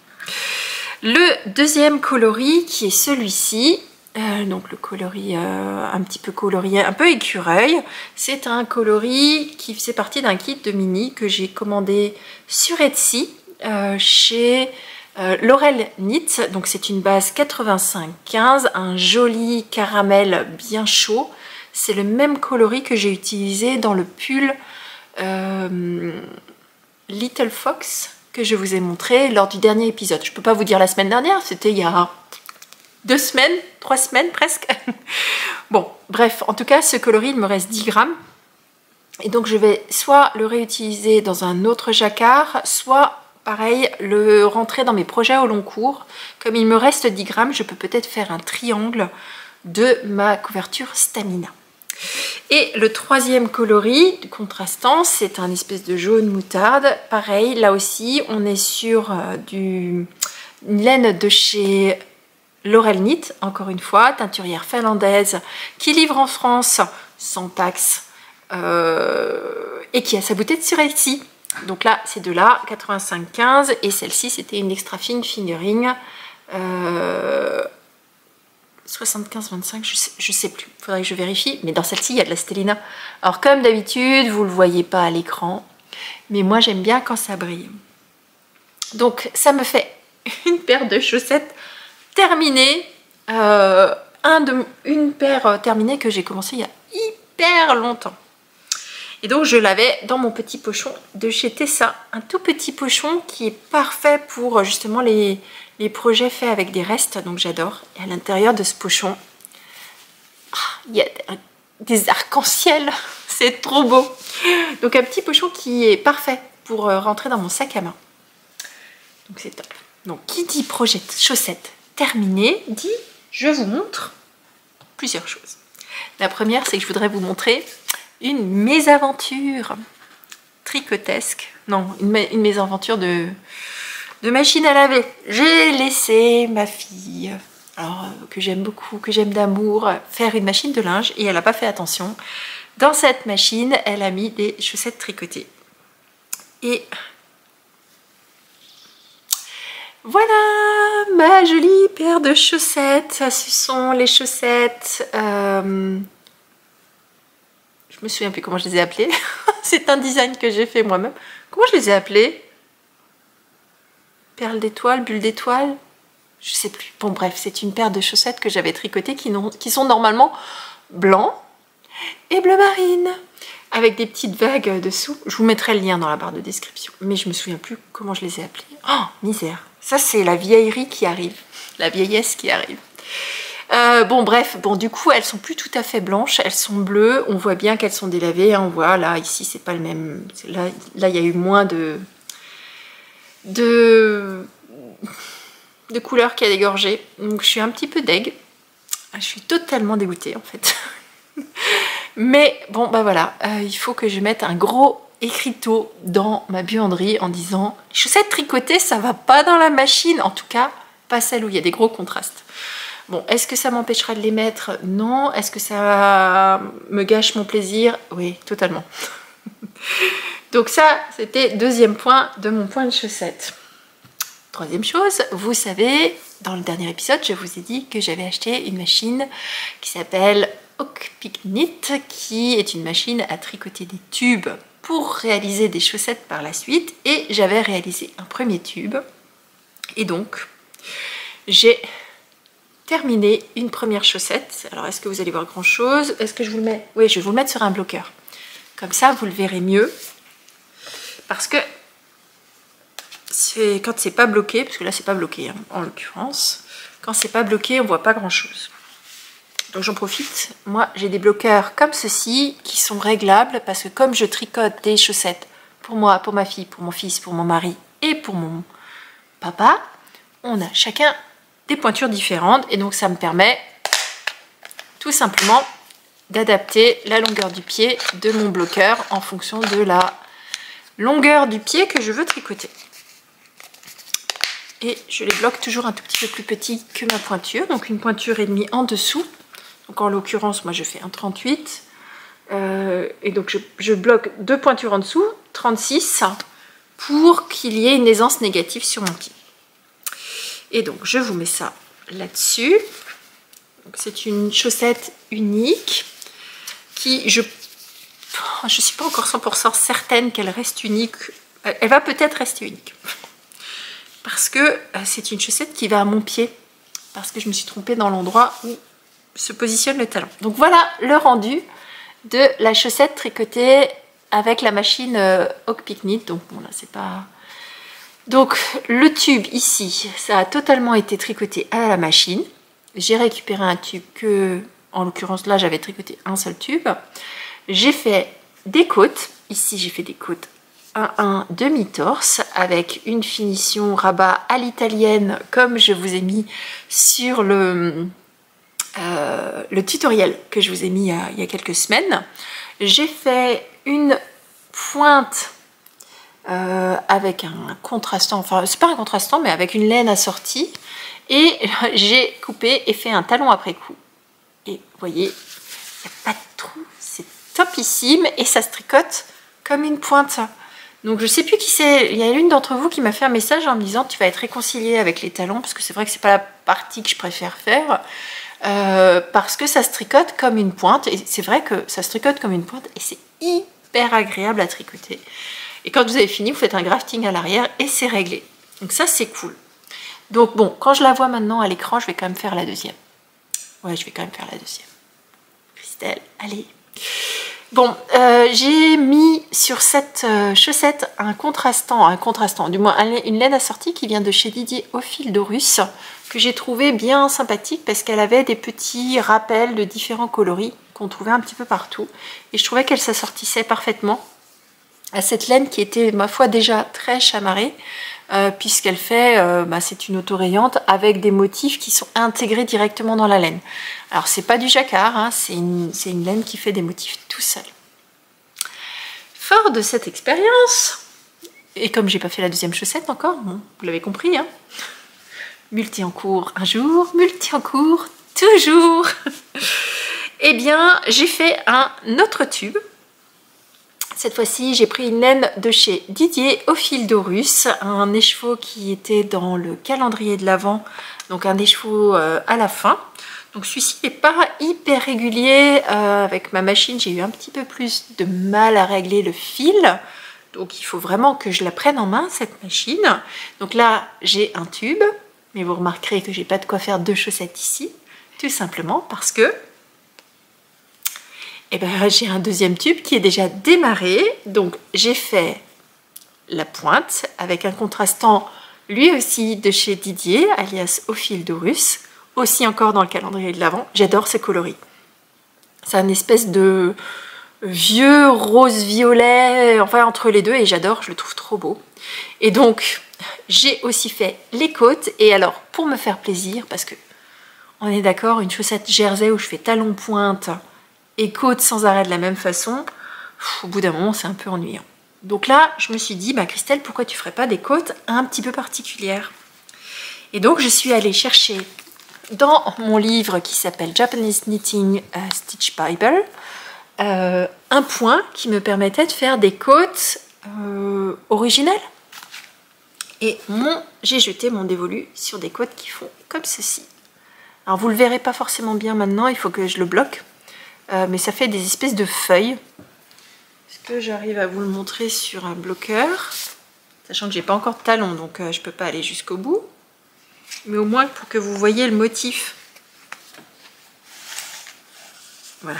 Speaker 2: Le deuxième coloris qui est celui-ci, euh, donc le coloris euh, un petit peu colorié, un peu écureuil, c'est un coloris qui faisait partie d'un kit de mini que j'ai commandé sur Etsy euh, chez euh, Laurel Knit. Donc c'est une base quatre-vingt-cinq quinze, un joli caramel bien chaud. C'est le même coloris que j'ai utilisé dans le pull euh, Little Fox que je vous ai montré lors du dernier épisode. Je ne peux pas vous dire la semaine dernière, c'était il y a deux semaines, trois semaines presque. Bon, bref, en tout cas, ce coloris, il me reste dix grammes. Et donc, je vais soit le réutiliser dans un autre jacquard, soit, pareil, le rentrer dans mes projets au long cours. Comme il me reste dix grammes, je peux peut-être faire un triangle de ma couverture Stamina. Et le troisième coloris contrastant, c'est un espèce de jaune moutarde. Pareil, là aussi, on est sur euh, du, une laine de chez Laurel Knit, encore une fois, teinturière finlandaise, qui livre en France sans taxe euh, et qui a sa bouteille sur Etsy. Donc là, ces deux-là, quatre-vingt-cinq quinze, et celle-ci, c'était une extra fine fingering. Euh, soixante-quinze vingt-cinq, je sais, je sais plus, il faudrait que je vérifie, mais dans celle-ci il y a de la stellina. Alors comme d'habitude, vous ne le voyez pas à l'écran, mais moi j'aime bien quand ça brille. Donc ça me fait une paire de chaussettes terminées, euh, un de, une paire terminée que j'ai commencé il y a hyper longtemps. Et donc je l'avais dans mon petit pochon de chez Tessa, un tout petit pochon qui est parfait pour justement les, les projets faits avec des restes, donc j'adore. Et à l'intérieur de ce pochon, ah, il y a des arcs-en-ciel, c'est trop beau. Donc un petit pochon qui est parfait pour rentrer dans mon sac à main. Donc c'est top. Donc qui dit projet chaussettes terminé, dit je vous montre plusieurs choses. La première, c'est que je voudrais vous montrer une mésaventure tricotesque, non, une, une mésaventure de, de machine à laver. J'ai laissé ma fille, alors, que j'aime beaucoup, que j'aime d'amour, faire une machine de linge et elle n'a pas fait attention. Dans cette machine, elle a mis des chaussettes tricotées. Et voilà ma jolie paire de chaussettes. Ce sont les chaussettes... Euh, je me souviens plus comment je les ai appelées. C'est un design que j'ai fait moi-même. Comment je les ai appelées? Perle d'étoile, bulle d'étoile? Je sais plus. Bon bref, c'est une paire de chaussettes que j'avais tricotées qui, qui sont normalement blancs et bleu marine. Avec des petites vagues dessous. Je vous mettrai le lien dans la barre de description. Mais je me souviens plus comment je les ai appelées. Oh, misère. Ça, c'est la vieillerie qui arrive. La vieillesse qui arrive. Euh, bon bref, bon du coup elles sont plus tout à fait blanches, elles sont bleues, on voit bien qu'elles sont délavées, hein, on voit là ici c'est pas le même, là là il y a eu moins de de de couleur qui a dégorgé, donc je suis un petit peu deg, je suis totalement dégoûtée en fait. Mais bon bah voilà, euh, il faut que je mette un gros écriteau dans ma buanderie en disant chaussettes tricotées ça va pas dans la machine, en tout cas pas celle où il y a des gros contrastes. Bon, est-ce que ça m'empêchera de les mettre? Non. Est-ce que ça me gâche mon plaisir? Oui, totalement. Donc ça, c'était deuxième point de mon point de chaussette. Troisième chose, vous savez, dans le dernier épisode, je vous ai dit que j'avais acheté une machine qui s'appelle Hook Pick Knit, qui est une machine à tricoter des tubes pour réaliser des chaussettes par la suite. Et j'avais réalisé un premier tube. Et donc, j'ai terminé une première chaussette. Alors, est-ce que vous allez voir grand chose? Est-ce que je vous le mets? Oui, je vais vous le mettre sur un bloqueur. Comme ça, vous le verrez mieux. Parce que c'est quand c'est pas bloqué, parce que là, c'est pas bloqué hein, en l'occurrence. Quand c'est pas bloqué, on voit pas grand chose. Donc, j'en profite. Moi, j'ai des bloqueurs comme ceci qui sont réglables parce que comme je tricote des chaussettes pour moi, pour ma fille, pour mon fils, pour mon mari et pour mon papa, on a chacun des pointures différentes et donc ça me permet tout simplement d'adapter la longueur du pied de mon bloqueur en fonction de la longueur du pied que je veux tricoter. Et je les bloque toujours un tout petit peu plus petit que ma pointure, donc une pointure et demie en dessous. Donc en l'occurrence, moi je fais un trente-huit euh, et donc je, je bloque deux pointures en dessous, trente-six, pour qu'il y ait une aisance négative sur mon pied. Et donc je vous mets ça là-dessus. C'est une chaussette unique qui, je ne suis pas encore cent pour cent certaine qu'elle reste unique. Elle va peut-être rester unique. Parce que c'est une chaussette qui va à mon pied. Parce que je me suis trompée dans l'endroit où se positionne le talon. Donc voilà le rendu de la chaussette tricotée avec la machine euh, Hook Pick Knit. Donc bon là c'est pas... Donc le tube ici, ça a totalement été tricoté à la machine. J'ai récupéré un tube que, en l'occurrence là j'avais tricoté un seul tube. J'ai fait des côtes. Ici j'ai fait des côtes un un demi-torse avec une finition rabat à l'italienne comme je vous ai mis sur le, euh, le tutoriel que je vous ai mis il y a, il y a quelques semaines. J'ai fait une pointe euh, avec un contrastant, enfin c'est pas un contrastant mais avec une laine assortie et j'ai coupé et fait un talon après coup. Et vous voyez, il n'y a pas de trou, c'est topissime et ça se tricote comme une pointe. Donc je sais plus qui c'est, il y a l'une d'entre vous qui m'a fait un message en me disant tu vas être réconcilié avec les talons parce que c'est vrai que c'est pas la partie que je préfère faire euh, parce que ça se tricote comme une pointe et c'est vrai que ça se tricote comme une pointe et c'est hyper agréable à tricoter. Et quand vous avez fini, vous faites un grafting à l'arrière et c'est réglé. Donc ça c'est cool. Donc bon, quand je la vois maintenant à l'écran, je vais quand même faire la deuxième. Ouais, je vais quand même faire la deuxième. Christelle, allez. Bon, euh, j'ai mis sur cette euh, chaussette un contrastant, un contrastant, du moins une laine assortie qui vient de chez Didier au fil d'Horus, que j'ai trouvé bien sympathique parce qu'elle avait des petits rappels de différents coloris qu'on trouvait un petit peu partout. Et je trouvais qu'elle s'assortissait parfaitement à cette laine qui était, ma foi, déjà très chamarrée, euh, puisqu'elle fait, euh, bah, c'est une autorayante avec des motifs qui sont intégrés directement dans la laine. Alors c'est pas du jacquard, hein, c'est une, c'est une laine qui fait des motifs tout seul. Fort de cette expérience, et comme j'ai pas fait la deuxième chaussette encore, bon, vous l'avez compris, hein, multi en cours un jour, multi en cours toujours. Eh bien, j'ai fait un autre tube. Cette fois-ci, j'ai pris une laine de chez Didier au fil d'Horus, un écheveau qui était dans le calendrier de l'Avent, donc un écheveau euh, à la fin. Donc celui-ci n'est pas hyper régulier, euh, avec ma machine, j'ai eu un petit peu plus de mal à régler le fil. Donc il faut vraiment que je la prenne en main, cette machine. Donc là, j'ai un tube, mais vous remarquerez que j'ai pas de quoi faire deux chaussettes ici, tout simplement parce que et ben, j'ai un deuxième tube qui est déjà démarré. Donc j'ai fait la pointe avec un contrastant lui aussi de chez Didier, alias au fil d'Horus, aussi encore dans le calendrier de l'Avent. J'adore ces coloris. C'est un espèce de vieux rose-violet, enfin entre les deux, et j'adore, je le trouve trop beau. Et donc j'ai aussi fait les côtes, et alors pour me faire plaisir, parce que on est d'accord, une chaussette jersey où je fais talon-pointe et côte sans arrêt de la même façon, au bout d'un moment c'est un peu ennuyant. Donc là je me suis dit, bah Christelle, pourquoi tu ferais pas des côtes un petit peu particulières? Et donc je suis allée chercher dans mon livre qui s'appelle Japanese Knitting uh, Stitch Bible euh, un point qui me permettait de faire des côtes euh, original. Et mon, j'ai jeté mon dévolu sur des côtes qui font comme ceci. Alors vous le verrez pas forcément bien maintenant, il faut que je le bloque. Euh, mais ça fait des espèces de feuilles. Est-ce que j'arrive à vous le montrer sur un bloqueur? Sachant que j'ai pas encore de talon, donc euh, je peux pas aller jusqu'au bout. Mais au moins pour que vous voyez le motif. Voilà.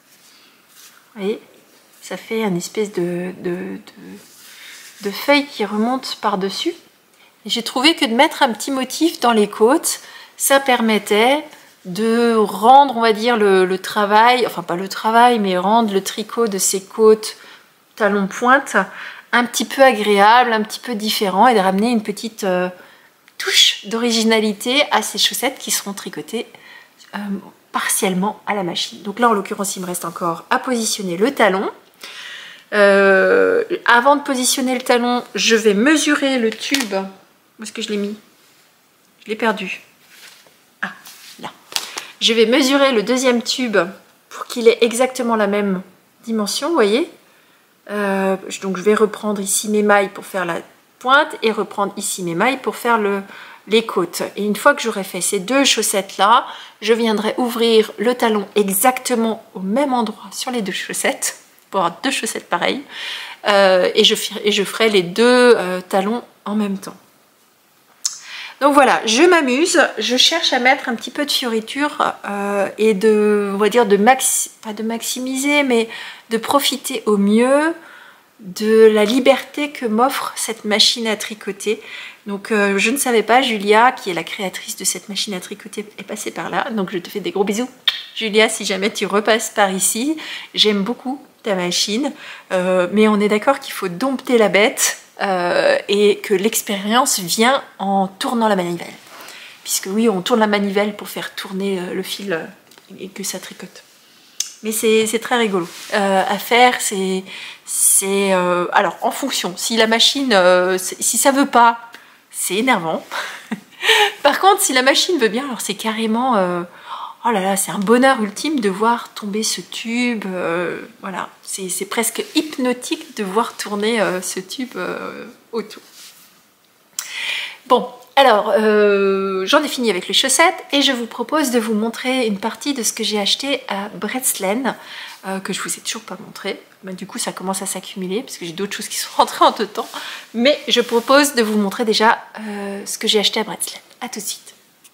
Speaker 2: Vous voyez, ça fait une espèce de, de, de, de feuille qui remonte par-dessus. Et j'ai trouvé que de mettre un petit motif dans les côtes, ça permettait de rendre, on va dire, le, le travail, enfin pas le travail, mais rendre le tricot de ces côtes talons pointe un petit peu agréable, un petit peu différent, et de ramener une petite euh, touche d'originalité à ces chaussettes qui seront tricotées euh, partiellement à la machine. Donc là, en l'occurrence, il me reste encore à positionner le talon. Euh, avant de positionner le talon, je vais mesurer le tube. Où est-ce que je l'ai mis? Je l'ai perdu. Ah, là. Je vais mesurer le deuxième tube pour qu'il ait exactement la même dimension, vous voyez. Euh, donc je vais reprendre ici mes mailles pour faire la pointe et reprendre ici mes mailles pour faire le, les côtes. Et une fois que j'aurai fait ces deux chaussettes là, je viendrai ouvrir le talon exactement au même endroit sur les deux chaussettes pour avoir deux chaussettes pareilles, euh, et, je, et je ferai les deux euh, talons en même temps. Donc voilà, je m'amuse, je cherche à mettre un petit peu de fioriture euh, et de, on va dire, de maxi, pas de maximiser, mais de profiter au mieux de la liberté que m'offre cette machine à tricoter. Donc euh, je ne savais pas, Julia, qui est la créatrice de cette machine à tricoter, est passée par là. Donc je te fais des gros bisous. Julia, si jamais tu repasses par ici, j'aime beaucoup ta machine, euh, mais on est d'accord qu'il faut dompter la bête. Euh, et que l'expérience vient en tournant la manivelle. Puisque oui, on tourne la manivelle pour faire tourner euh, le fil euh, et que ça tricote. Mais c'est très rigolo euh, à faire. C'est euh, alors en fonction. Si la machine, euh, si ça veut pas, c'est énervant. Par contre, si la machine veut bien, alors c'est carrément... Euh, oh là là, c'est un bonheur ultime de voir tomber ce tube. Euh, voilà, c'est presque hypnotique de voir tourner euh, ce tube euh, autour. Bon, alors, euh, j'en ai fini avec les chaussettes et je vous propose de vous montrer une partie de ce que j'ai acheté à Bredslane, euh, que je vous ai toujours pas montré. Ben, du coup, ça commence à s'accumuler parce que j'ai d'autres choses qui sont rentrées entre temps. Mais je propose de vous montrer déjà euh, ce que j'ai acheté à Bredslane. A tout de suite.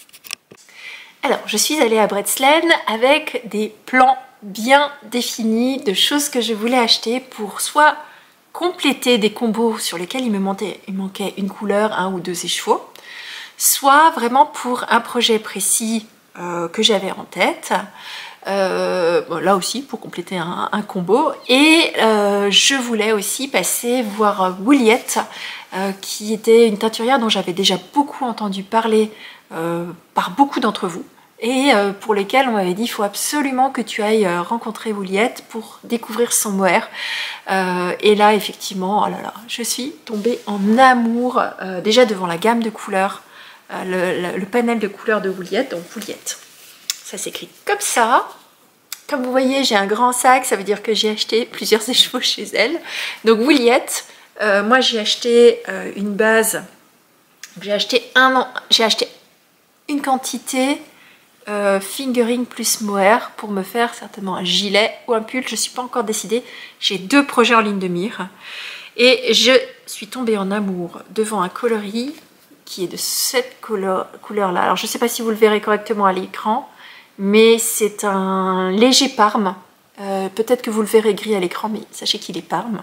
Speaker 2: Alors, je suis allée à Bredslane avec des plans bien définis de choses que je voulais acheter pour soit compléter des combos sur lesquels il me manquait, il manquait une couleur, un ou deux écheveaux, soit vraiment pour un projet précis euh, que j'avais en tête, euh, bon, là aussi pour compléter un, un combo, et euh, je voulais aussi passer voir Wouliette, euh, qui était une teinturière dont j'avais déjà beaucoup entendu parler euh, par beaucoup d'entre vous, et euh, pour lesquels on m'avait dit il faut absolument que tu ailles euh, rencontrer Wouliette pour découvrir son mohair. Euh, et là effectivement, oh là là, je suis tombée en amour euh, déjà devant la gamme de couleurs, euh, le, le, le panel de couleurs de Wouliette, donc Wouliette. Ça s'écrit comme ça. Comme vous voyez, j'ai un grand sac, ça veut dire que j'ai acheté plusieurs écheveaux chez elle. Donc Wouliette, euh, moi j'ai acheté euh, une base, j'ai acheté un, j'ai acheté une quantité Euh, fingering plus mohair pour me faire certainement un gilet ou un pull, je ne suis pas encore décidée. J'ai deux projets en ligne de mire et je suis tombée en amour devant un coloris qui est de cette couleur, couleur là. Alors je ne sais pas si vous le verrez correctement à l'écran, mais c'est un léger parme, euh, peut-être que vous le verrez gris à l'écran, mais sachez qu'il est parme,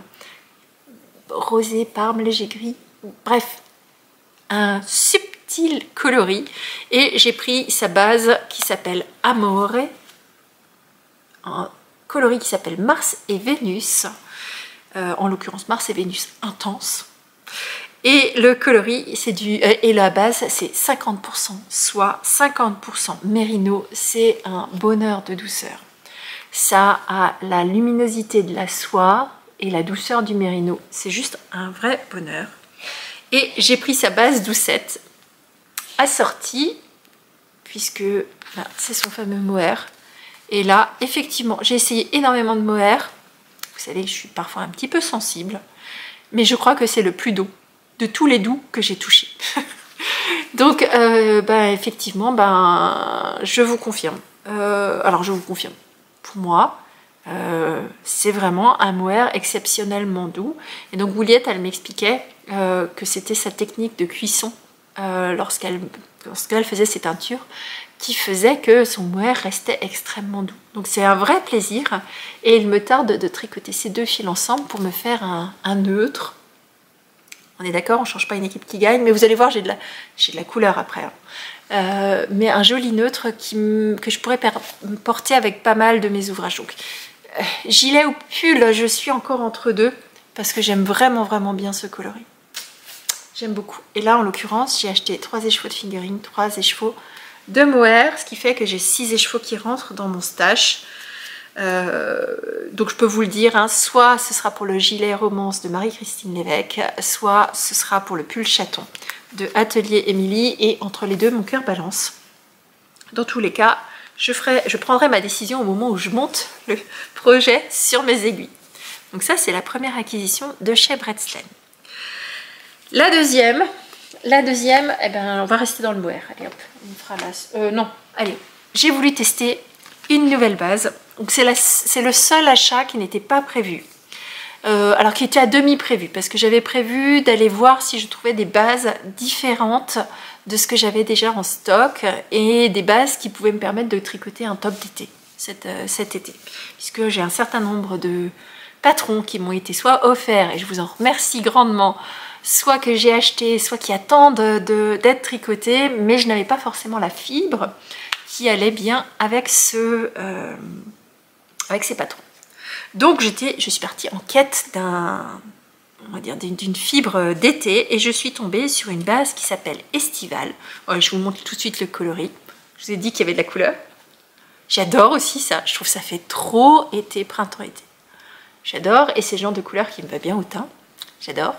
Speaker 2: rosé, parme, léger gris, bref, un super coloris, et j'ai pris sa base qui s'appelle Amore, un coloris qui s'appelle Mars et Vénus, euh, en l'occurrence Mars et Vénus intense, et le coloris c'est du euh, et la base c'est cinquante pour cent soie, cinquante pour cent mérino. C'est un bonheur de douceur, ça a la luminosité de la soie et la douceur du mérino, c'est juste un vrai bonheur. Et j'ai pris sa base doucette assortie, puisque ben, c'est son fameux mohair. Et là, effectivement, j'ai essayé énormément de mohair. Vous savez, je suis parfois un petit peu sensible. mais je crois que c'est le plus doux de tous les doux que j'ai touchés. Donc, euh, bah, effectivement, ben, je vous confirme. Euh, alors, je vous confirme. Pour moi, euh, c'est vraiment un mohair exceptionnellement doux. Et donc, Gouliette, elle m'expliquait euh, que c'était sa technique de cuisson euh, lorsqu'elle lorsqu'elle faisait ses teintures qui faisait que son mohair restait extrêmement doux. Donc, c'est un vrai plaisir. Et il me tarde de tricoter ces deux fils ensemble pour me faire un, un neutre. On est d'accord, on ne change pas une équipe qui gagne, mais vous allez voir, j'ai de la, j'ai de la couleur après. Hein. Euh, mais un joli neutre qui que je pourrais porter avec pas mal de mes ouvrages. Donc, euh, gilet ou pull, je suis encore entre deux, parce que j'aime vraiment, vraiment bien ce coloris. J'aime beaucoup. Et là, en l'occurrence, j'ai acheté trois écheveaux de fingering, trois écheveaux de mohair, ce qui fait que j'ai six écheveaux qui rentrent dans mon stash. Euh, donc je peux vous le dire, hein, soit ce sera pour le gilet romance de Marie-Christine Lévesque, soit ce sera pour le pull chaton de Atelier Émilie, et entre les deux mon cœur balance. Dans tous les cas, je, ferai, je prendrai ma décision au moment où je monte le projet sur mes aiguilles. Donc ça, c'est la première acquisition de chez Bretslane. La deuxième, la deuxième, eh ben, on va rester dans le mohair. Allez hop, on fera la... Euh, non, allez, j'ai voulu tester une nouvelle base. Donc c'est le seul achat qui n'était pas prévu. Euh, alors qui était à demi prévu, parce que j'avais prévu d'aller voir si je trouvais des bases différentes de ce que j'avais déjà en stock, et des bases qui pouvaient me permettre de tricoter un top d'été cet, euh, cet été. Puisque j'ai un certain nombre de patrons qui m'ont été soit offerts, et je vous en remercie grandement, soit que j'ai acheté, soit qui attendent d'être tricotés, mais je n'avais pas forcément la fibre qui allait bien avec, ce, euh, avec ces patrons. Donc j'étais, je suis partie en quête d'un, on va dire d'une fibre d'été, et je suis tombée sur une base qui s'appelle Estival. Ouais, je vous montre tout de suite le coloris. Je vous ai dit qu'il y avait de la couleur. J'adore aussi ça. Je trouve que ça fait trop été, printemps-été. J'adore, et c'est le genre de couleur qui me va bien au teint. J'adore.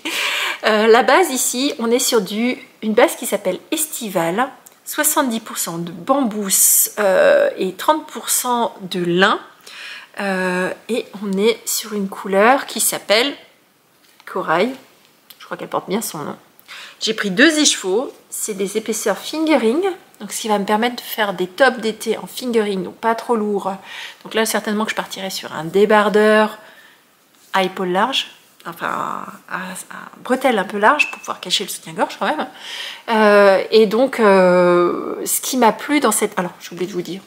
Speaker 2: euh, la base ici, on est sur du, une base qui s'appelle Estival. soixante-dix pour cent de bambous euh, et trente pour cent de lin. Euh, et on est sur une couleur qui s'appelle Corail. Je crois qu'elle porte bien son nom. J'ai pris deux écheveaux. C'est des épaisseurs fingering. Donc ce qui va me permettre de faire des tops d'été en fingering, donc pas trop lourd. Donc là, certainement que je partirai sur un débardeur à épaules larges. Enfin, à, à bretelles un peu larges pour pouvoir cacher le soutien-gorge quand même. Euh, et donc, euh, ce qui m'a plu dans cette... Alors, j'ai oublié de vous dire.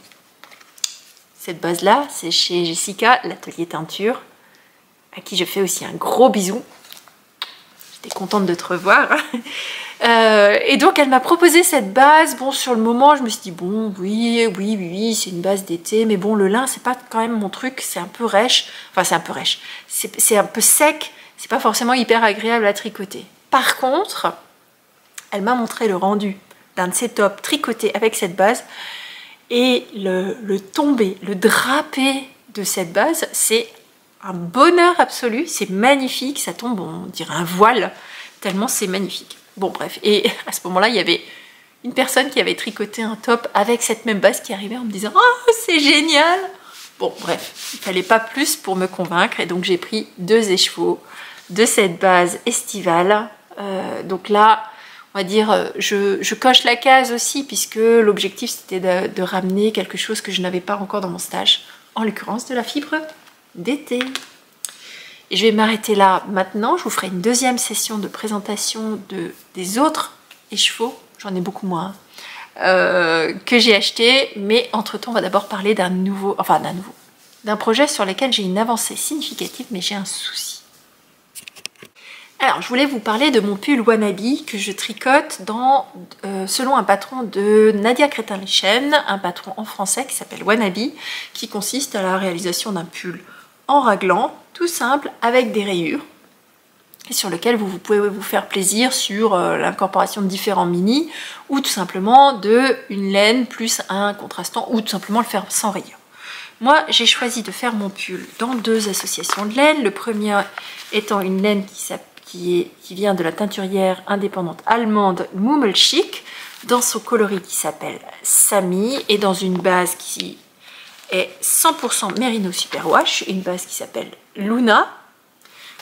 Speaker 2: Cette base-là, c'est chez Jessica, l'atelier teinture, à qui je fais aussi un gros bisou. J'étais contente de te revoir. Euh, et donc, elle m'a proposé cette base. Bon, sur le moment, je me suis dit, bon, oui, oui, oui, oui, c'est une base d'été. Mais bon, le lin, c'est pas quand même mon truc. C'est un peu rêche. Enfin, c'est un peu rêche. C'est un peu sec. C'est pas forcément hyper agréable à tricoter. Par contre, elle m'a montré le rendu d'un de ces tops tricotés avec cette base. Et le, le tombé, le drapé de cette base, c'est un bonheur absolu. C'est magnifique. Ça tombe, on dirait un voile, tellement c'est magnifique. Bon, bref. Et à ce moment-là, il y avait une personne qui avait tricoté un top avec cette même base qui arrivait en me disant « Oh, c'est génial !» Bon, bref, il ne fallait pas plus pour me convaincre. Et donc, j'ai pris deux écheveaux de cette base estivale. Euh, donc là, on va dire, je, je coche la case aussi, puisque l'objectif, c'était de, de ramener quelque chose que je n'avais pas encore dans mon stage, en l'occurrence de la fibre d'été. Et je vais m'arrêter là maintenant. Je vous ferai une deuxième session de présentation de, des autres écheveaux, j'en ai beaucoup moins, euh, que j'ai acheté. Mais entre-temps, on va d'abord parler d'un nouveau, enfin d'un nouveau, d'un projet sur lequel j'ai une avancée significative, mais j'ai un souci. Alors, je voulais vous parler de mon pull Wannabe que je tricote dans, euh, selon un patron de Nadia Crétin-Lechen, un patron en français qui s'appelle Wannabe, qui consiste à la réalisation d'un pull en raglan, tout simple, avec des rayures, et sur lequel vous, vous pouvez vous faire plaisir sur euh, l'incorporation de différents mini, ou tout simplement de une laine plus un contrastant, ou tout simplement le faire sans rayures. Moi, j'ai choisi de faire mon pull dans deux associations de laine. Le premier étant une laine qui s'appelle Qui, est, qui vient de la teinturière indépendante allemande Mummelchic, dans son coloris qui s'appelle Sami, et dans une base qui est cent pour cent Merino Superwash, une base qui s'appelle Luna.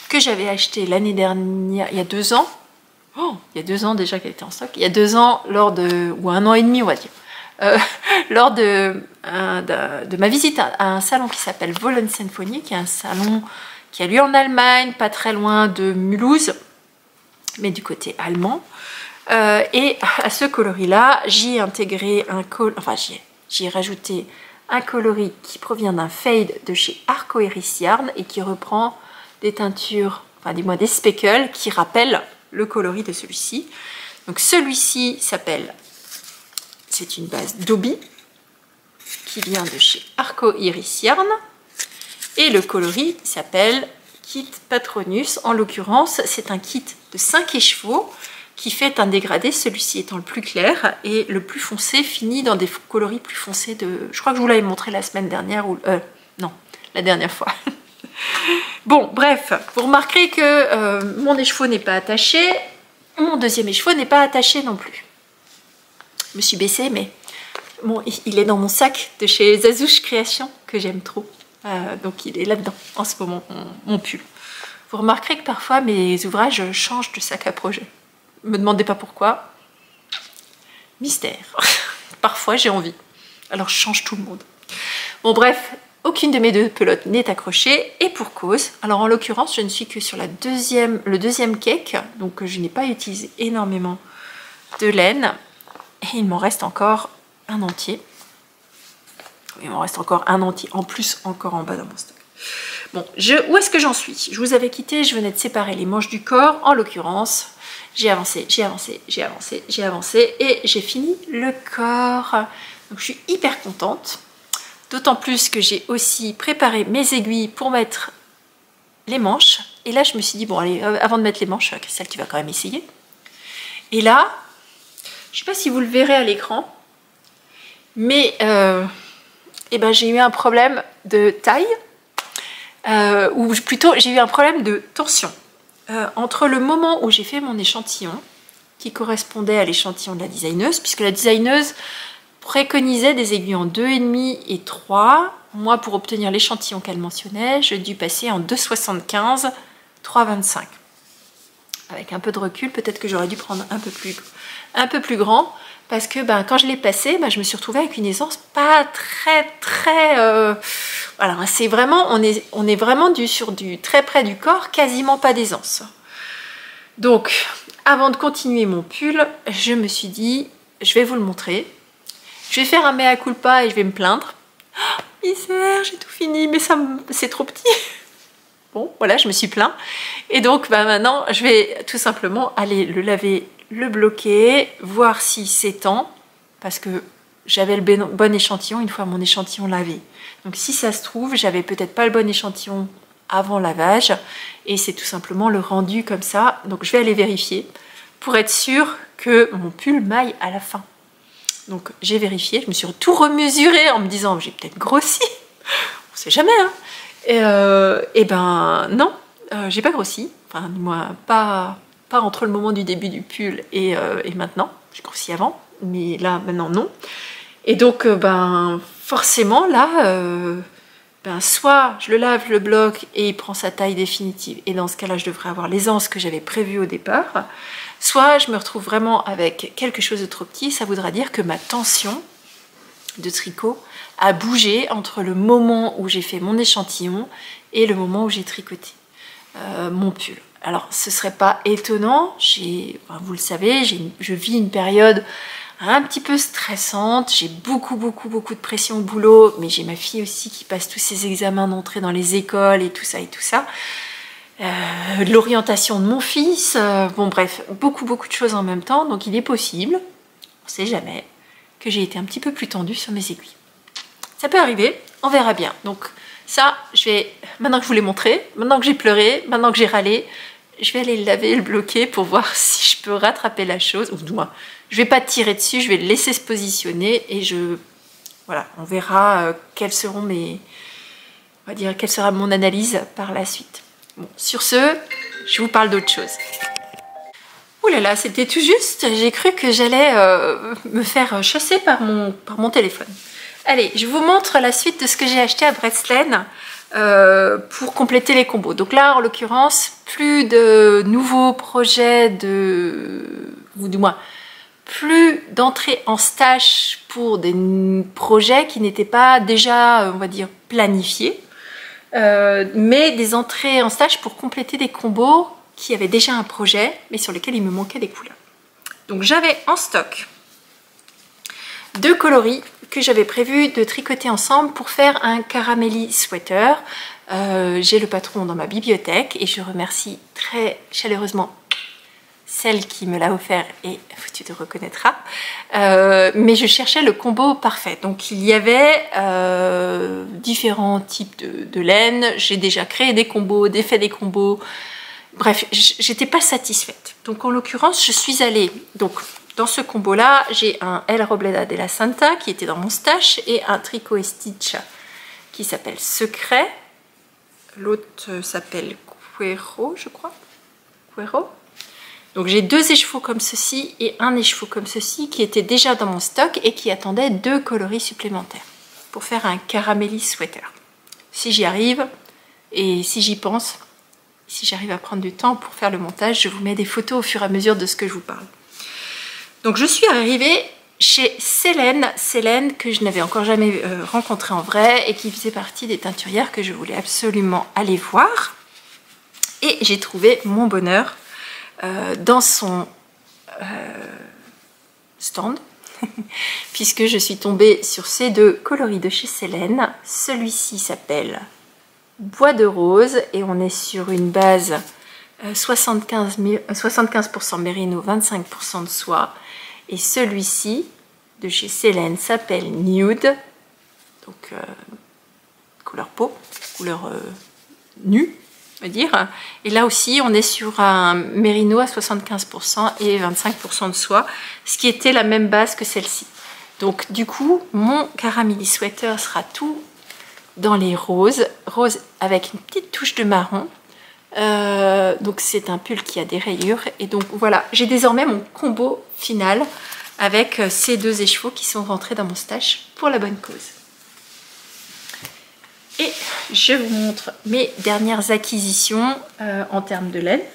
Speaker 2: que j'avais acheté l'année dernière, il y a deux ans. Oh, il y a deux ans déjà qu'elle était en stock. Il y a deux ans, lors de, ou un an et demi, on va dire, euh, lors de, un, de, de ma visite à, à un salon qui s'appelle Wollen Sinfonie, qui est un salon qui a lieu en Allemagne, pas très loin de Mulhouse, mais du côté allemand. Euh, et à ce coloris-là, j'y ai intégré un col, enfin j'y ai rajouté un coloris qui provient d'un fade de chez Arco Iris Yarn et qui reprend des teintures, enfin dis-moi des speckles qui rappellent le coloris de celui-ci. Donc celui-ci s'appelle, c'est une base Dobby qui vient de chez Arco Iris Yarn et le coloris s'appelle Kit Patronus. En l'occurrence, c'est un kit de cinq écheveaux qui fait un dégradé, celui-ci étant le plus clair et le plus foncé finit dans des coloris plus foncés de... Je crois que je vous l'avais montré la semaine dernière ou... Euh, non, la dernière fois. Bon, bref, vous remarquerez que euh, mon écheveau n'est pas attaché, mon deuxième écheveau n'est pas attaché non plus. Je me suis baissée, mais bon, il est dans mon sac de chez Zazouche Création, que j'aime trop. Euh, donc il est là-dedans, en ce moment, mon, mon pull. Vous remarquerez que parfois mes ouvrages changent de sac à projet. Ne me demandez pas pourquoi. Mystère. Parfois j'ai envie. Alors je change tout le monde. Bon bref, aucune de mes deux pelotes n'est accrochée et pour cause. Alors en l'occurrence, je ne suis que sur la deuxième, le deuxième cake, donc je n'ai pas utilisé énormément de laine. Et il m'en reste encore un entier. Il m'en reste encore un entier, en plus encore en bas dans mon stock. Bon, je, où est-ce que j'en suis? Je vous avais quitté, je venais de séparer les manches du corps. En l'occurrence, j'ai avancé, j'ai avancé, j'ai avancé, j'ai avancé et j'ai fini le corps. Donc je suis hyper contente. D'autant plus que j'ai aussi préparé mes aiguilles pour mettre les manches. Et là, je me suis dit, bon, allez, avant de mettre les manches, Christelle, tu vas quand même essayer. Et là, je ne sais pas si vous le verrez à l'écran, mais euh, eh ben, j'ai eu un problème de taille, euh, ou plutôt, j'ai eu un problème de tension. Euh, entre le moment où j'ai fait mon échantillon, qui correspondait à l'échantillon de la designeuse, puisque la designeuse préconisait des aiguilles en deux virgule cinq et trois. Moi, pour obtenir l'échantillon qu'elle mentionnait, je dû passer en deux virgule soixante-quinze, trois virgule vingt-cinq. Avec un peu de recul, peut-être que j'aurais dû prendre un peu plus, un peu plus grand, parce que ben, quand je l'ai passé, ben, je me suis retrouvée avec une aisance pas très très... Euh... Voilà, c'est vraiment, on est, on est vraiment du, sur du très près du corps, quasiment pas d'aisance. Donc, avant de continuer mon pull, je me suis dit, je vais vous le montrer. Je vais faire un mea culpa et je vais me plaindre. Oh, misère, j'ai tout fini, mais ça c'est trop petit. Bon, voilà, je me suis plaint. Et donc, bah, maintenant, je vais tout simplement aller le laver, le bloquer, voir s'il s'étend, parce que j'avais le bon échantillon une fois mon échantillon lavé. Donc, si ça se trouve, j'avais peut-être pas le bon échantillon avant lavage, et c'est tout simplement le rendu comme ça. Donc, je vais aller vérifier pour être sûre que mon pull m'aille à la fin. Donc, j'ai vérifié, je me suis tout remesuré en me disant, j'ai peut-être grossi, on sait jamais, hein. Et, euh, et ben non, euh, j'ai pas grossi, enfin moi pas, pas entre le moment du début du pull et, euh, et maintenant, j'ai grossi avant, mais là maintenant non. Et donc euh, ben forcément là, euh, ben, soit je le lave, je le bloque et il prend sa taille définitive, et dans ce cas-là je devrais avoir l'aisance que j'avais prévue au départ, soit je me retrouve vraiment avec quelque chose de trop petit. Ça voudra dire que ma tension de tricot a bougé entre le moment où j'ai fait mon échantillon et le moment où j'ai tricoté euh, mon pull. Alors ce serait pas étonnant, enfin, vous le savez, je vis une période un petit peu stressante, j'ai beaucoup beaucoup beaucoup de pression au boulot, mais j'ai ma fille aussi qui passe tous ses examens d'entrée dans les écoles et tout ça et tout ça. Euh, de l'orientation de mon fils, euh, bon bref, beaucoup beaucoup de choses en même temps, donc il est possible, on ne sait jamais, que j'ai été un petit peu plus tendue sur mes aiguilles. Ça peut arriver, on verra bien. Donc ça, je vais, maintenant que je vous l'ai montré, maintenant que j'ai pleuré, maintenant que j'ai râlé, je vais aller le laver, le bloquer pour voir si je peux rattraper la chose, ou du moins, je vais pas tirer dessus, je vais le laisser se positionner et je, voilà, on verra euh, quelles seront mes, on va dire, quelle sera mon analyse par la suite. Bon, sur ce, je vous parle d'autre chose. Ouh là là, c'était tout juste, j'ai cru que j'allais euh, me faire chasser par mon, par mon téléphone. Allez, je vous montre la suite de ce que j'ai acheté à Breslen euh, pour compléter les combos. Donc là, en l'occurrence, plus de nouveaux projets de... ou du moins, plus d'entrées en stage pour des projets qui n'étaient pas déjà, on va dire, planifiés, euh, mais des entrées en stage pour compléter des combos qui avaient déjà un projet, mais sur lesquels il me manquait des couleurs. Donc j'avais en stock deux coloris que j'avais prévu de tricoter ensemble pour faire un caramelli sweater. Euh, j'ai le patron dans ma bibliothèque et je remercie très chaleureusement celle qui me l'a offert et tu te reconnaîtras. Euh, mais je cherchais le combo parfait. Donc il y avait euh, différents types de, de laine. J'ai déjà créé des combos, défait des combos. Bref, j'étais pas satisfaite. Donc en l'occurrence, je suis allée... Donc, dans ce combo-là, j'ai un El Robleda de la Santa qui était dans mon stash et un Tricot et Stitch qui s'appelle Secret. L'autre s'appelle Cuero, je crois. Cuero. Donc j'ai deux écheveaux comme ceci et un écheveau comme ceci qui étaient déjà dans mon stock et qui attendaient deux coloris supplémentaires pour faire un caramelli sweater. Si j'y arrive et si j'y pense, si j'arrive à prendre du temps pour faire le montage, je vous mets des photos au fur et à mesure de ce que je vous parle. Donc je suis arrivée chez Célène, Célène que je n'avais encore jamais euh, rencontrée en vrai et qui faisait partie des teinturières que je voulais absolument aller voir. Et j'ai trouvé mon bonheur euh, dans son euh, stand, puisque je suis tombée sur ces deux coloris de chez Célène. Celui-ci s'appelle Bois de Rose et on est sur une base euh, soixante-quinze pour cent mérino, vingt-cinq pour cent de soie. Et celui-ci, de chez Célène, s'appelle Nude, donc euh, couleur peau, couleur euh, nue, on va dire. Et là aussi, on est sur un mérino à soixante-quinze pour cent et vingt-cinq pour cent de soie, ce qui était la même base que celle-ci. Donc du coup, mon caramelli sweater sera tout dans les roses, rose avec une petite touche de marron. Euh, donc c'est un pull qui a des rayures et donc voilà, j'ai désormais mon combo final avec ces deux écheveaux qui sont rentrés dans mon stash pour la bonne cause. Et je vous montre mes dernières acquisitions euh, en termes de laine.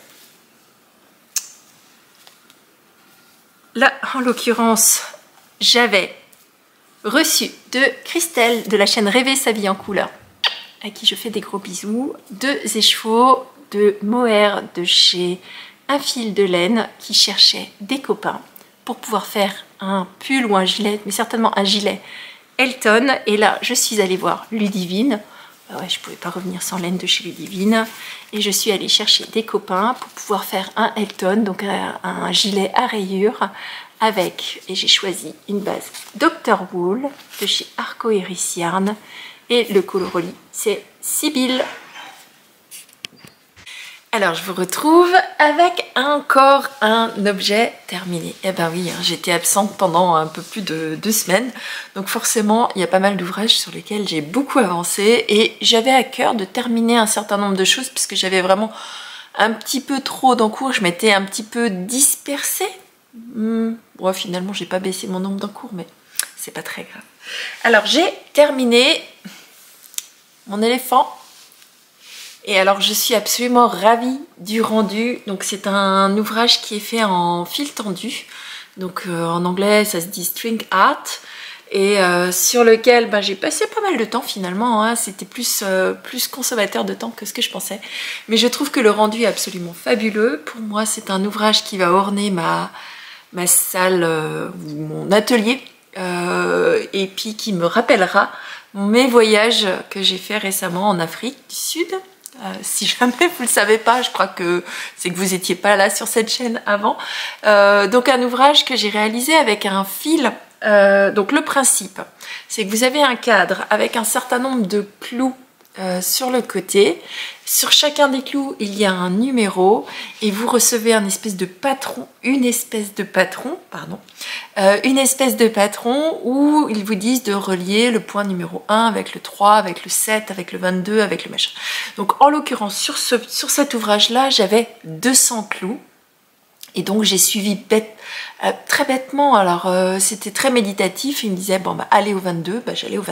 Speaker 2: Là, en l'occurrence, j'avais reçu de Christelle de la chaîne Rêver sa vie en couleur, à qui je fais des gros bisous, deux écheveaux de mohair de chez Un Fil de Laine qui cherchait des copains pour pouvoir faire un pull ou un gilet, mais certainement un gilet Elton. Et là, je suis allée voir Ludivine. Bah ouais, je ne pouvais pas revenir sans laine de chez Ludivine. Et je suis allée chercher des copains pour pouvoir faire un Elton, donc un, un gilet à rayures avec, et j'ai choisi une base docteur Wool de chez Arco Iris Yarn. Et le coloris, c'est Sibylle. Alors, je vous retrouve avec encore un objet terminé. Eh ben oui, hein, j'étais absente pendant un peu plus de deux semaines. Donc forcément, il y a pas mal d'ouvrages sur lesquels j'ai beaucoup avancé. Et j'avais à cœur de terminer un certain nombre de choses puisque j'avais vraiment un petit peu trop d'encours. Je m'étais un petit peu dispersée. Hum, ouais, finalement, j'ai pas baissé mon nombre d'encours, mais c'est pas très grave. Alors, j'ai terminé mon éléphant. Et alors je suis absolument ravie du rendu. Donc c'est un ouvrage qui est fait en fil tendu. Donc euh, en anglais ça se dit string art. Et euh, sur lequel ben, j'ai passé pas mal de temps finalement. Hein. C'était plus, euh, plus consommateur de temps que ce que je pensais. Mais je trouve que le rendu est absolument fabuleux. Pour moi c'est un ouvrage qui va orner ma, ma salle, euh, mon atelier. Euh, et puis qui me rappellera mes voyages que j'ai fait récemment en Afrique du Sud. Euh, si jamais vous ne le savez pas, je crois que c'est que vous n'étiez pas là sur cette chaîne avant. Euh, donc un ouvrage que j'ai réalisé avec un fil. Euh, donc le principe, c'est que vous avez un cadre avec un certain nombre de clous euh, sur le côté. Sur chacun des clous, il y a un numéro et vous recevez un espèce de patron, une espèce de patron, pardon, euh, une espèce de patron où ils vous disent de relier le point numéro un avec le trois, avec le sept, avec le vingt-deux, avec le machin. Donc en l'occurrence, sur, ce, sur cet ouvrage-là, j'avais deux cents clous. Et donc j'ai suivi bête, euh, très bêtement, alors euh, c'était très méditatif, il me disait bon bah allez au vingt-deux, bah j'allais au vingt-deux.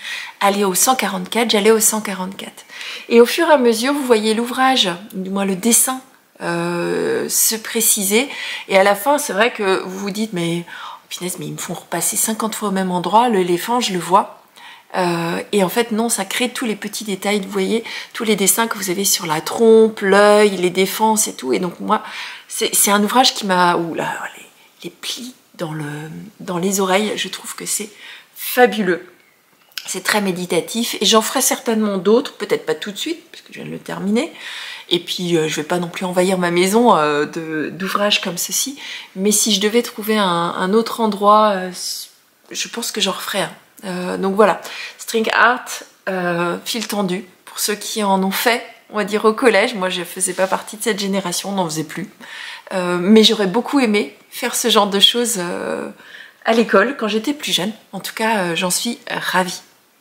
Speaker 2: aller au cent quarante-quatre, j'allais au cent quarante-quatre. Et au fur et à mesure, vous voyez l'ouvrage, du moins le dessin, euh, se préciser. Et à la fin, c'est vrai que vous vous dites, mais oh, punaise, mais ils me font repasser cinquante fois au même endroit, l'éléphant, je le vois. Euh, et en fait, non, ça crée tous les petits détails, vous voyez, tous les dessins que vous avez sur la trompe, l'œil, les défenses et tout. Et donc moi, c'est un ouvrage qui m'a... Ouh là, les, les plis dans, le, dans les oreilles, je trouve que c'est fabuleux. C'est très méditatif et j'en ferai certainement d'autres, peut-être pas tout de suite, parce que je viens de le terminer. Et puis, euh, je vais pas non plus envahir ma maison euh, d'ouvrages comme ceci. Mais si je devais trouver un, un autre endroit, euh, je pense que j'en referai un. Euh, donc voilà, string art, euh, fil tendu, pour ceux qui en ont fait, on va dire au collège. Moi je ne faisais pas partie de cette génération, on n'en faisait plus. Euh, mais j'aurais beaucoup aimé faire ce genre de choses euh, à l'école quand j'étais plus jeune. En tout cas, euh, j'en suis ravie.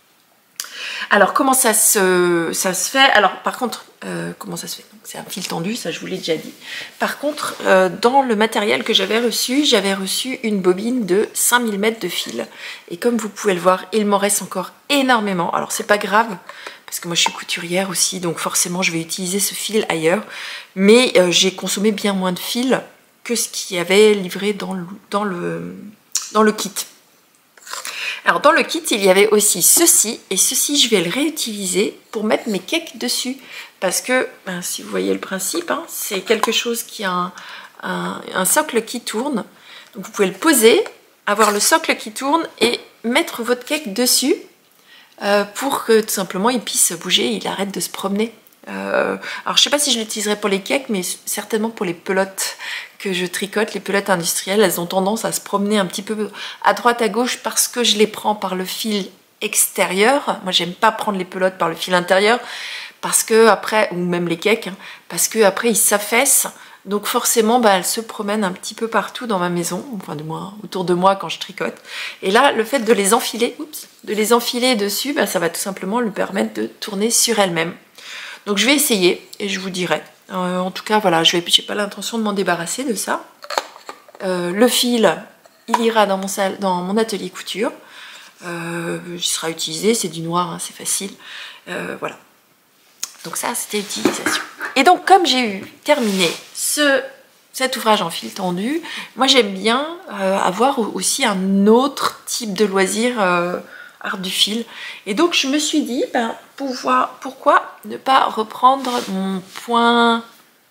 Speaker 2: Alors comment ça se, ça se fait? Alors par contre, euh, comment ça se fait? C'est un fil tendu, ça je vous l'ai déjà dit. Par contre, euh, dans le matériel que j'avais reçu, j'avais reçu une bobine de cinq mille mètres de fil. Et comme vous pouvez le voir, il m'en reste encore énormément. Alors c'est pas grave, parce que moi je suis couturière aussi, donc forcément je vais utiliser ce fil ailleurs. Mais euh, j'ai consommé bien moins de fil que ce qu'il y avait livré dans le, dans le, dans le kit. Alors dans le kit, il y avait aussi ceci, et ceci je vais le réutiliser pour mettre mes cakes dessus. Parce que, ben, si vous voyez le principe, hein, c'est quelque chose qui a un, un, un socle qui tourne. Donc vous pouvez le poser, avoir le socle qui tourne et mettre votre cake dessus euh, pour que tout simplement il puisse bouger, il arrête de se promener. Euh, alors je ne sais pas si je l'utiliserai pour les cakes, mais certainement pour les pelotes que je tricote, les pelotes industrielles, elles ont tendance à se promener un petit peu à droite à gauche parce que je les prends par le fil extérieur. Moi j'aime pas prendre les pelotes par le fil intérieur parce que après, ou même les cakes, hein, parce que après ils s'affaissent, donc forcément bah, elles se promènent un petit peu partout dans ma maison, enfin du moins autour de moi quand je tricote. Et là le fait de les enfiler, oups, de les enfiler dessus, bah, ça va tout simplement lui permettre de tourner sur elle-même. Donc je vais essayer et je vous dirai. Euh, en tout cas, voilà, je n'ai pas l'intention de m'en débarrasser de ça. Euh, le fil, il ira dans mon, salle, dans mon atelier couture. Euh, il sera utilisé, c'est du noir, hein, c'est facile. Euh, voilà. Donc ça, c'était l'utilisation. Et donc, comme j'ai eu terminé ce, cet ouvrage en fil tendu, moi j'aime bien euh, avoir aussi un autre type de loisir euh, art du fil. Et donc je me suis dit, ben, pouvoir, pourquoi ne pas reprendre mon point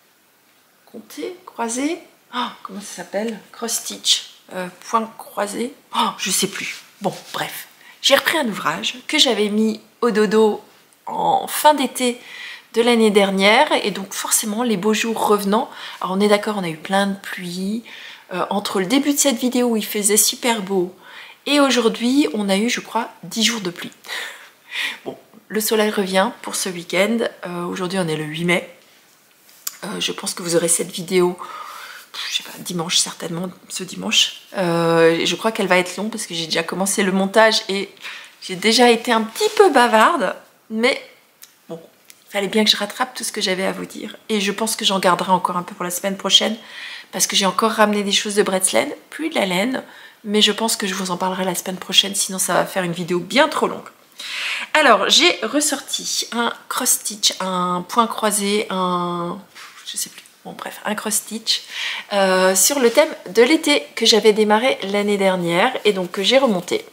Speaker 2: compté, croisé, oh, comment ça s'appelle, cross stitch, euh, point croisé, oh, je sais plus. Bon, bref, j'ai repris un ouvrage que j'avais mis au dodo en fin d'été de l'année dernière, et donc forcément les beaux jours revenant. Alors on est d'accord, on a eu plein de pluie, euh, entre le début de cette vidéo où il faisait super beau, et aujourd'hui, on a eu, je crois, dix jours de pluie. Bon, le soleil revient pour ce week-end. Euh, aujourd'hui, on est le huit mai. Euh, je pense que vous aurez cette vidéo, je sais pas, dimanche certainement, ce dimanche. Euh, je crois qu'elle va être longue parce que j'ai déjà commencé le montage et j'ai déjà été un petit peu bavarde. Mais bon, il fallait bien que je rattrape tout ce que j'avais à vous dire. Et je pense que j'en garderai encore un peu pour la semaine prochaine parce que j'ai encore ramené des choses de Bretslane, plus de la laine. Mais je pense que je vous en parlerai la semaine prochaine, sinon ça va faire une vidéo bien trop longue. Alors, j'ai ressorti un cross-stitch, un point croisé, un... je sais plus, bon bref, un cross-stitch euh, sur le thème de l'été que j'avais démarré l'année dernière et donc que j'ai remonté.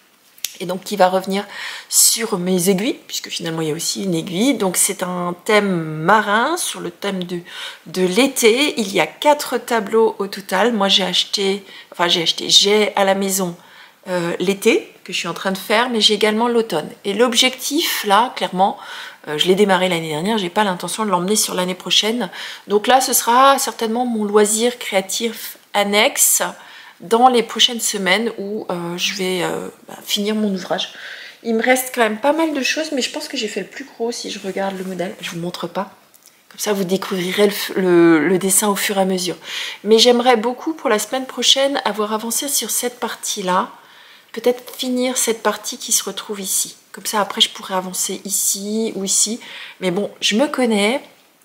Speaker 2: Et donc qui va revenir sur mes aiguilles, puisque finalement il y a aussi une aiguille. Donc c'est un thème marin sur le thème de, de l'été. Il y a quatre tableaux au total. Moi j'ai acheté, enfin j'ai acheté, j'ai à la maison euh, l'été que je suis en train de faire, mais j'ai également l'automne. Et l'objectif là, clairement, euh, je l'ai démarré l'année dernière, j'ai pas l'intention de l'emmener sur l'année prochaine. Donc là ce sera certainement mon loisir créatif annexe dans les prochaines semaines où euh, je vais euh, bah, finir mon ouvrage. Il me reste quand même pas mal de choses, mais je pense que j'ai fait le plus gros si je regarde le modèle. Je vous montre pas. Comme ça, vous découvrirez le, le, le dessin au fur et à mesure. Mais j'aimerais beaucoup pour la semaine prochaine avoir avancé sur cette partie-là. Peut-être finir cette partie qui se retrouve ici. Comme ça, après, je pourrais avancer ici ou ici. Mais bon, je me connais.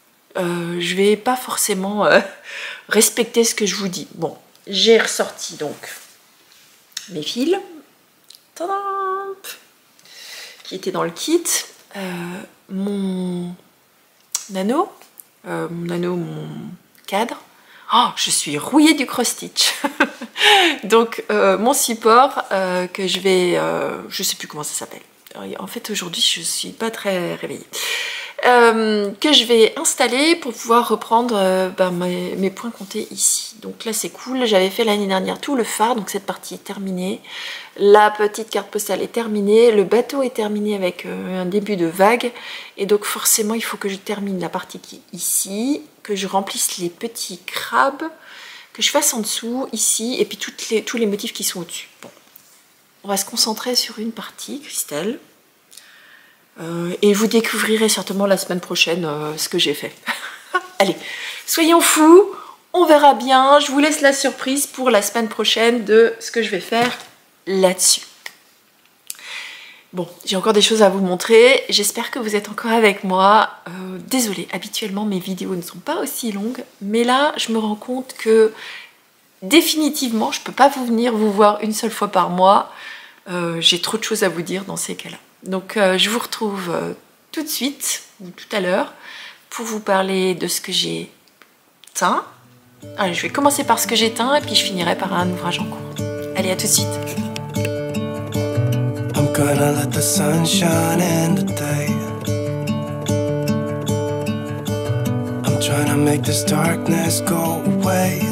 Speaker 2: Euh, je vais pas forcément euh, respecter ce que je vous dis. Bon. J'ai ressorti donc mes fils. Tadam! qui était dans le kit, euh, mon anneau, euh, mon anneau, mon cadre. Oh, je suis rouillée du cross-stitch. Donc, euh, mon support euh, que je vais... Euh, je sais plus comment ça s'appelle. En fait, aujourd'hui, je suis pas très réveillée. Euh, que je vais installer pour pouvoir reprendre euh, ben, mes, mes points comptés ici. Donc là, c'est cool. J'avais fait l'année dernière tout le phare, donc cette partie est terminée. La petite carte postale est terminée. Le bateau est terminé avec euh, un début de vague. Et donc, forcément, il faut que je termine la partie qui est ici, que je remplisse les petits crabes, que je fasse en dessous, ici, et puis toutes les, tous les motifs qui sont au-dessus. Bon. On va se concentrer sur une partie, Christelle. Euh, et vous découvrirez certainement la semaine prochaine euh, ce que j'ai fait. Allez, soyons fous, on verra bien. Je vous laisse la surprise pour la semaine prochaine de ce que je vais faire là-dessus. Bon, j'ai encore des choses à vous montrer. J'espère que vous êtes encore avec moi. Euh, désolée, habituellement mes vidéos ne sont pas aussi longues, mais là, je me rends compte que définitivement, je ne peux pas vous venir vous voir une seule fois par mois. Euh, j'ai trop de choses à vous dire dans ces cas-là. Donc euh, je vous retrouve euh, tout de suite, ou tout à l'heure, pour vous parler de ce que j'ai teint. Allez, je vais commencer par ce que j'ai teint et puis je finirai par un ouvrage en cours. Allez, à tout de suite.
Speaker 1: I'm gonna let the sun shine in today. I'm trying to make this darkness go away.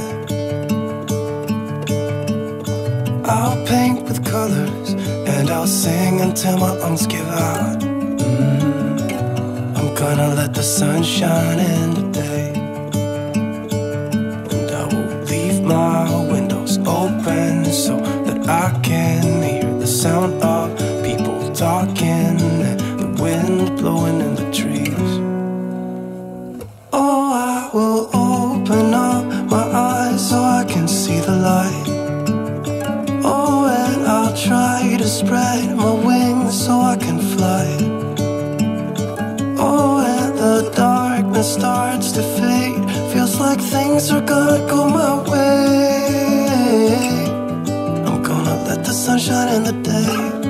Speaker 1: I'll paint with colors and I'll sing until my lungs give out. Mm-hmm. I'm gonna let the sun shine in today. And I will leave my windows open so that I can hear the sound of people talking and the wind blowing in the trees. Oh, I will open up my eyes so I can see the light. Oh, and I'll try to spread my wings so I can fly. Oh, and the darkness starts to fade. Feels like things are gonna go my way. I'm gonna let the sun shine in the day.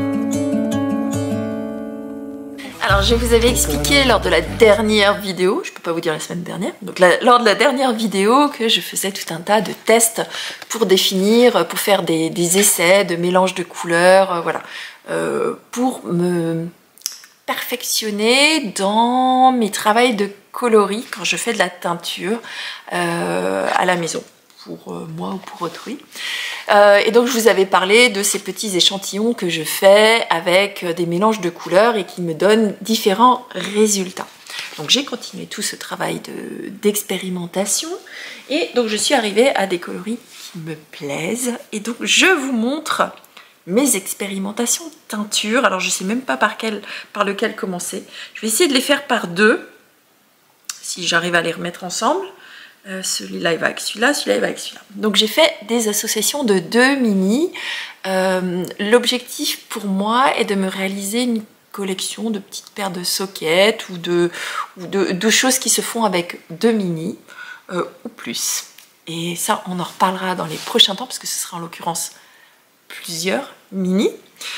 Speaker 2: Alors, je vous avais expliqué lors de la dernière vidéo, je peux pas vous dire la semaine dernière, donc la, lors de la dernière vidéo que je faisais tout un tas de tests pour définir, pour faire des, des essais de mélange de couleurs, euh, voilà, euh, pour me perfectionner dans mes travaux de coloris quand je fais de la teinture euh, à la maison, pour euh, moi ou pour autrui. Euh, et donc je vous avais parlé de ces petits échantillons que je fais avec des mélanges de couleurs et qui me donnent différents résultats. Donc j'ai continué tout ce travail d'expérimentation et donc je suis arrivée à des coloris qui me plaisent. Et donc je vous montre mes expérimentations de teinture. Alors je ne sais même pas par, quel, par lequel commencer. Je vais essayer de les faire par deux, si j'arrive à les remettre ensemble. Euh, celui-là il va avec celui-là, celui-là il va avec celui-là. Donc j'ai fait des associations de deux mini. Euh, L'objectif pour moi est de me réaliser une collection de petites paires de sockets ou de, ou de, de choses qui se font avec deux mini euh, ou plus. Et ça on en reparlera dans les prochains temps parce que ce sera en l'occurrence plusieurs mini.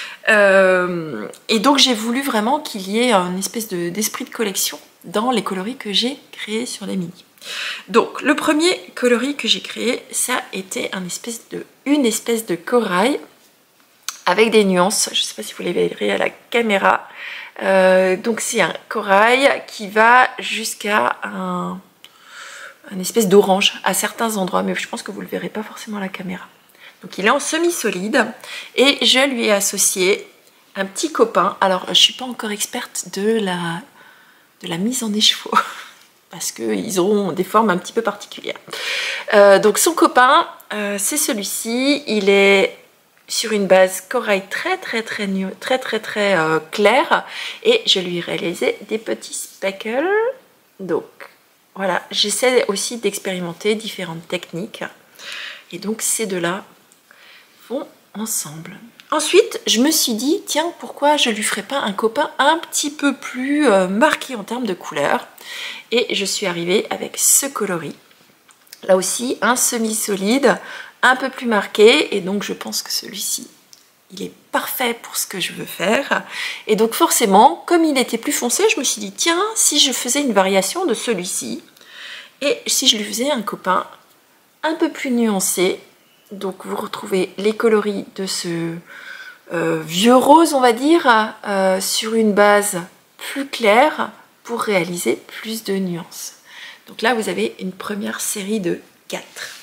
Speaker 2: Euh, et donc j'ai voulu vraiment qu'il y ait une espèce de, d'esprit de collection dans les coloris que j'ai créés sur les mini. Donc le premier coloris que j'ai créé, ça était un espèce de, une espèce de corail avec des nuances. Je ne sais pas si vous les verrez à la caméra. Euh, donc c'est un corail qui va jusqu'à un, un espèce d'orange à certains endroits, mais je pense que vous ne le verrez pas forcément à la caméra. Donc il est en semi-solide et je lui ai associé un petit copain. Alors je ne suis pas encore experte de la, de la mise en écheveau. Parce qu'ils auront des formes un petit peu particulières. Euh, donc son copain, euh, c'est celui-ci. Il est sur une base corail très très très très très très euh, clair. Et je lui ai réalisé des petits speckles. Donc voilà, j'essaie aussi d'expérimenter différentes techniques. Et donc ces deux-là vont ensemble. Ensuite, je me suis dit, tiens, pourquoi je lui ferais pas un copain un petit peu plus euh, marqué en termes de couleurs. Et je suis arrivée avec ce coloris. Là aussi, un semi-solide, un peu plus marqué. Et donc, je pense que celui-ci, il est parfait pour ce que je veux faire. Et donc forcément, comme il était plus foncé, je me suis dit, tiens, si je faisais une variation de celui-ci, et si je lui faisais un copain un peu plus nuancé. Donc vous retrouvez les coloris de ce euh, vieux rose, on va dire, euh, sur une base plus claire pour réaliser plus de nuances. Donc là, vous avez une première série de quatre.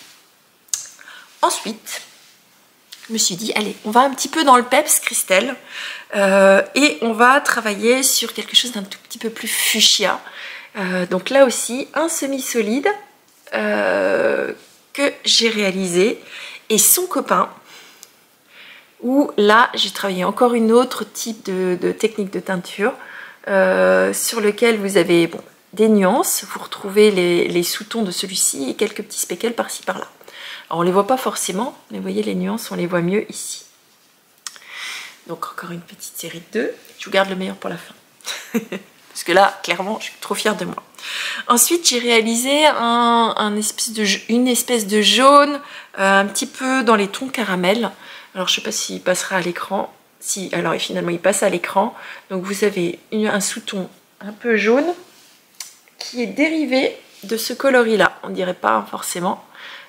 Speaker 2: Ensuite, je me suis dit, allez, on va un petit peu dans le peps, Christelle, euh, et on va travailler sur quelque chose d'un tout petit peu plus fuchsia. Euh, donc là aussi, un semi-solide euh, que j'ai réalisé, et son copain, où là, j'ai travaillé encore une autre type de, de technique de teinture, euh, sur lequel vous avez bon, des nuances, vous retrouvez les, les sous-tons de celui-ci et quelques petits speckles par-ci par-là. Alors on ne les voit pas forcément, mais vous voyez les nuances, on les voit mieux ici. Donc encore une petite série de deux. Je vous garde le meilleur pour la fin. Parce que là, clairement, je suis trop fière de moi. Ensuite, j'ai réalisé un, un espèce de, une espèce de jaune, euh, un petit peu dans les tons caramel. Alors je ne sais pas s'il passera à l'écran. Si, alors et finalement il passe à l'écran. Donc vous avez une, un sous-ton un peu jaune qui est dérivé de ce coloris-là. On ne dirait pas forcément.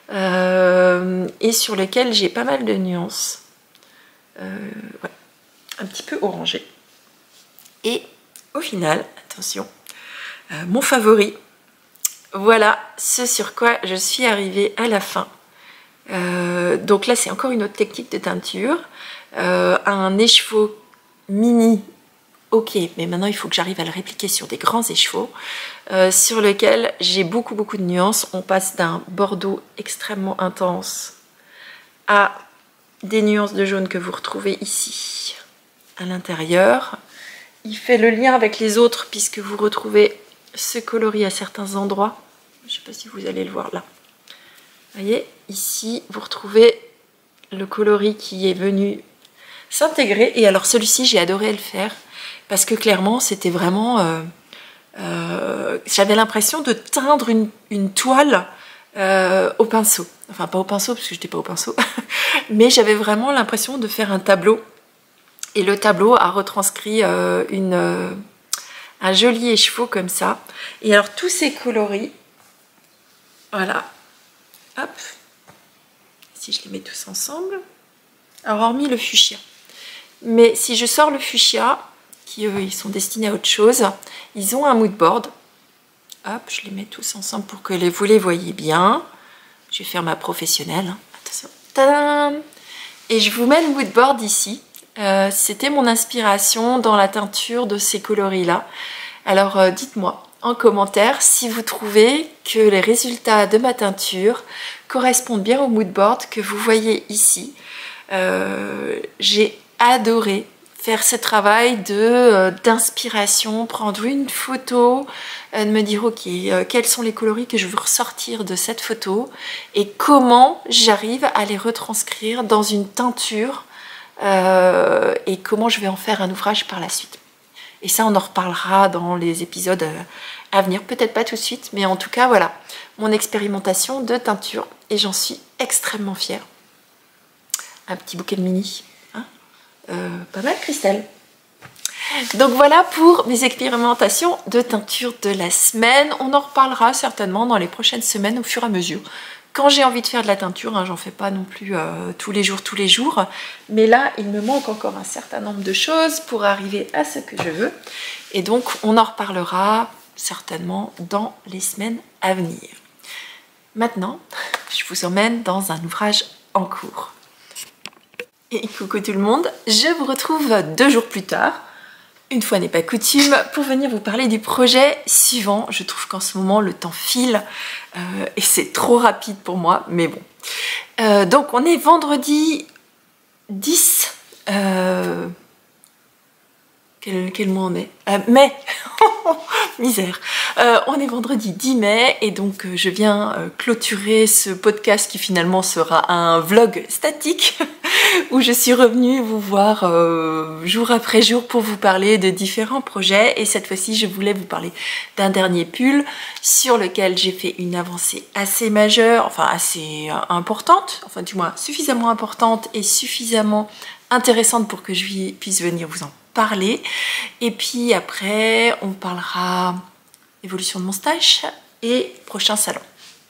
Speaker 2: Euh, et sur lequel j'ai pas mal de nuances, euh, ouais, un petit peu orangé. Et au final, attention, euh, mon favori, voilà ce sur quoi je suis arrivée à la fin. Euh, donc là, c'est encore une autre technique de teinture, euh, un écheveau mini. Ok, mais maintenant il faut que j'arrive à le répliquer sur des grands écheveaux, euh, sur lequel j'ai beaucoup beaucoup de nuances. On passe d'un bordeaux extrêmement intense à des nuances de jaune que vous retrouvez ici à l'intérieur. Il fait le lien avec les autres puisque vous retrouvez ce coloris à certains endroits. Je ne sais pas si vous allez le voir là. Vous voyez, ici vous retrouvez le coloris qui est venu s'intégrer. Et alors celui-ci, j'ai adoré le faire. Parce que clairement, c'était vraiment... Euh, euh, j'avais l'impression de teindre une, une toile euh, au pinceau. Enfin, pas au pinceau, parce que je n'étais pas au pinceau. Mais j'avais vraiment l'impression de faire un tableau. Et le tableau a retranscrit euh, une, euh, un joli écheveau comme ça. Et alors, tous ces coloris... Voilà. Hop. Si je les mets tous ensemble. Alors, hormis le fuchsia. Mais si je sors le fuchsia... qui eux, ils sont destinés à autre chose. Ils ont un mood board. Hop, je les mets tous ensemble pour que les, vous les voyez bien. Je vais faire ma professionnelle. Hein. Attention. Tadam! Et je vous mets le mood board ici. Euh, C'était mon inspiration dans la teinture de ces coloris-là. Alors, euh, dites-moi en commentaire si vous trouvez que les résultats de ma teinture correspondent bien au mood board que vous voyez ici. Euh, J'ai adoré faire ce travail de euh, d'inspiration, prendre une photo, euh, de me dire ok, euh, quels sont les coloris que je veux ressortir de cette photo et comment j'arrive à les retranscrire dans une teinture euh, et comment je vais en faire un ouvrage par la suite. Et ça, on en reparlera dans les épisodes euh, à venir, peut-être pas tout de suite, mais en tout cas, voilà, mon expérimentation de teinture et j'en suis extrêmement fière. Un petit bouquet de mini. Euh, pas mal, Christelle. Donc voilà pour mes expérimentations de teinture de la semaine. On en reparlera certainement dans les prochaines semaines au fur et à mesure. Quand j'ai envie de faire de la teinture, hein, j'en fais pas non plus euh, tous les jours, tous les jours. Mais là, il me manque encore un certain nombre de choses pour arriver à ce que je veux. Et donc, on en reparlera certainement dans les semaines à venir. Maintenant, je vous emmène dans un ouvrage en cours. Et coucou tout le monde, je vous retrouve deux jours plus tard, une fois n'est pas coutume, pour venir vous parler du projet suivant. Je trouve qu'en ce moment le temps file euh, et c'est trop rapide pour moi, mais bon. Euh, donc on est vendredi dix... Euh, quel, quel mois on est euh, mai. Misère. Euh, on est vendredi dix mai et donc euh, je viens euh, clôturer ce podcast qui finalement sera un vlog statique où je suis revenue vous voir euh, jour après jour pour vous parler de différents projets. Et cette fois-ci, je voulais vous parler d'un dernier pull sur lequel j'ai fait une avancée assez majeure, enfin assez euh, importante, enfin du moins suffisamment importante et suffisamment intéressante pour que je puisse venir vous en parler. Et puis après, on parlera évolution de mon stage et prochain salon.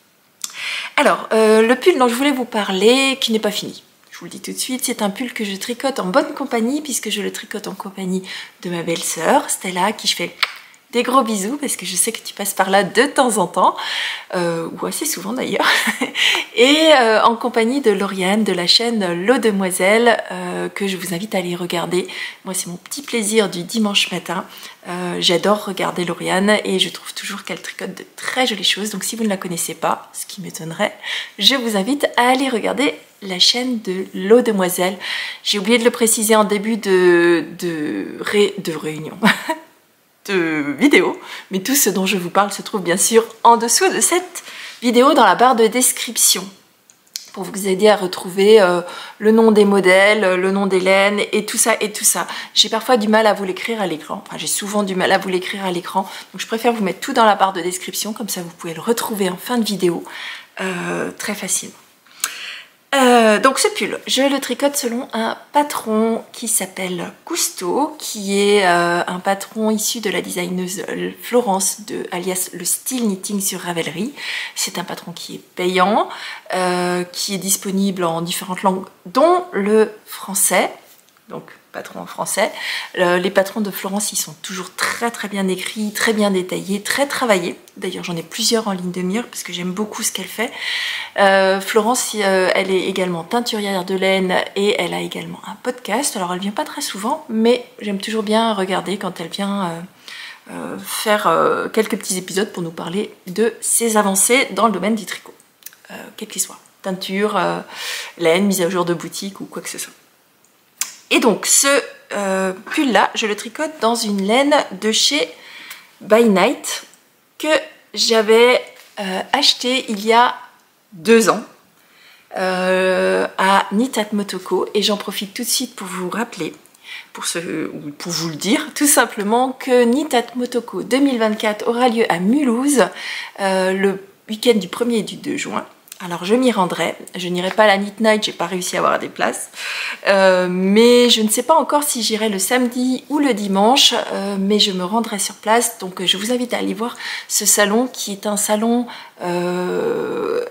Speaker 2: Alors, euh, le pull dont je voulais vous parler, qui n'est pas fini, je vous le dis tout de suite, c'est un pull que je tricote en bonne compagnie, puisque je le tricote en compagnie de ma belle-sœur, Stella, à qui je fais des gros bisous, parce que je sais que tu passes par là de temps en temps, euh, ou assez souvent d'ailleurs, et euh, en compagnie de Lauriane, de la chaîne L'Eau Demoiselle, euh, que je vous invite à aller regarder. Moi, c'est mon petit plaisir du dimanche matin. Euh, J'adore regarder Lauriane, et je trouve toujours qu'elle tricote de très jolies choses. Donc si vous ne la connaissez pas, ce qui m'étonnerait, je vous invite à aller regarder la chaîne de L'Eau Demoiselle. J'ai oublié de le préciser en début de, de, ré, de réunion. de vidéo, mais tout ce dont je vous parle se trouve bien sûr en dessous de cette vidéo dans la barre de description pour vous aider à retrouver euh, le nom des modèles, le nom des laines et tout ça et tout ça. J'ai parfois du mal à vous l'écrire à l'écran, enfin j'ai souvent du mal à vous l'écrire à l'écran, donc je préfère vous mettre tout dans la barre de description, comme ça vous pouvez le retrouver en fin de vidéo euh, très facilement. Euh, donc ce pull, je le tricote selon un patron qui s'appelle Cousteau, qui est euh, un patron issu de la designeuse Florence de alias le style knitting sur Ravelry. C'est un patron qui est payant, euh, qui est disponible en différentes langues, dont le français. Donc patron en français. Euh, les patrons de Florence, ils sont toujours très très bien écrits, très bien détaillés, très travaillés. D'ailleurs, j'en ai plusieurs en ligne de mire parce que j'aime beaucoup ce qu'elle fait. Euh, Florence, euh, elle est également teinturière de laine et elle a également un podcast. Alors, elle vient pas très souvent, mais j'aime toujours bien regarder quand elle vient euh, euh, faire euh, quelques petits épisodes pour nous parler de ses avancées dans le domaine du tricot, euh, quel qu'il soit. Teinture, euh, laine, mise à jour de boutique ou quoi que ce soit. Et donc ce euh, pull là, je le tricote dans une laine de chez By Night que j'avais euh, acheté il y a deux ans euh, à Knit at Motoko, et j'en profite tout de suite pour vous rappeler, pour, ce, ou pour vous le dire tout simplement, que Knit at Motoko deux mille vingt-quatre aura lieu à Mulhouse euh, le week-end du premier et du deux juin. Alors je m'y rendrai, je n'irai pas à la Knit Night, j'ai pas réussi à avoir des places, euh, mais je ne sais pas encore si j'irai le samedi ou le dimanche, euh, mais je me rendrai sur place, donc je vous invite à aller voir ce salon qui est un salon euh,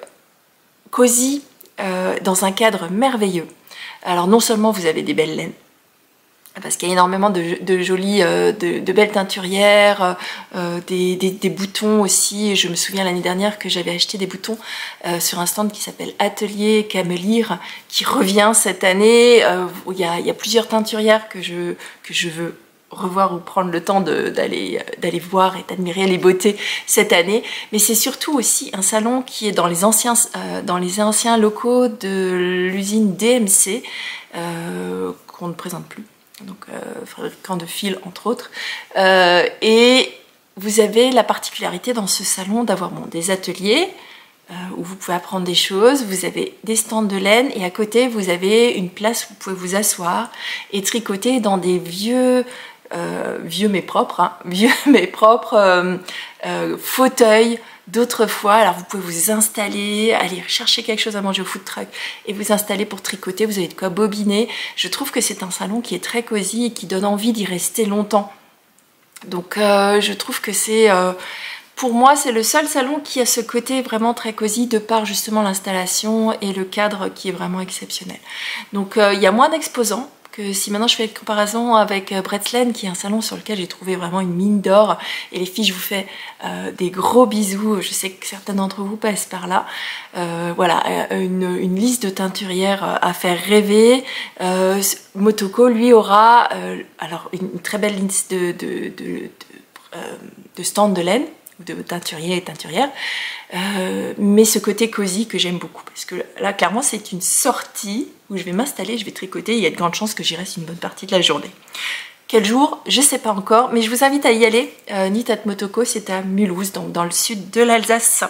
Speaker 2: cosy, euh, dans un cadre merveilleux. Alors non seulement vous avez des belles laines, parce qu'il y a énormément de, de jolies, euh, de, de belles teinturières, euh, des, des, des boutons aussi. Je me souviens l'année dernière que j'avais acheté des boutons euh, sur un stand qui s'appelle Atelier Camelire, qui revient cette année. Euh, il, y a, il y a plusieurs teinturières que je, que je veux revoir ou prendre le temps d'aller d'aller voir et d'admirer les beautés cette année. Mais c'est surtout aussi un salon qui est dans les anciens, euh, dans les anciens locaux de l'usine D M C, euh, qu'on ne présente plus. Donc euh, fabricant de fils entre autres, euh, et vous avez la particularité dans ce salon d'avoir bon, des ateliers euh, où vous pouvez apprendre des choses, vous avez des stands de laine et à côté vous avez une place où vous pouvez vous asseoir et tricoter dans des vieux euh, vieux mais propres hein, vieux mais propres euh, euh, fauteuils d'autrefois. Alors vous pouvez vous installer, aller chercher quelque chose à manger au food truck et vous installer pour tricoter, vous avez de quoi bobiner. Je trouve que c'est un salon qui est très cosy et qui donne envie d'y rester longtemps. Donc euh, je trouve que c'est, euh, pour moi, c'est le seul salon qui a ce côté vraiment très cosy de par justement l'installation et le cadre qui est vraiment exceptionnel. Donc euh, il y a moins d'exposants. Que si maintenant je fais une comparaison avec Bretslane, qui est un salon sur lequel j'ai trouvé vraiment une mine d'or, et les filles, je vous fais euh, des gros bisous, je sais que certains d'entre vous passent par là. Euh, voilà, une, une liste de teinturières à faire rêver. Euh, Motoko, lui, aura euh, alors une très belle liste de, de, de, de, euh, de stands de laine, de teinturiers et teinturières, euh, mais ce côté cosy que j'aime beaucoup, parce que là clairement c'est une sortie où je vais m'installer, je vais tricoter, il y a de grandes chances que j'y reste une bonne partie de la journée. Quel jour, je sais pas encore, mais je vous invite à y aller. euh, Knit at Motoko, c'est à Mulhouse, donc dans le sud de l'Alsace.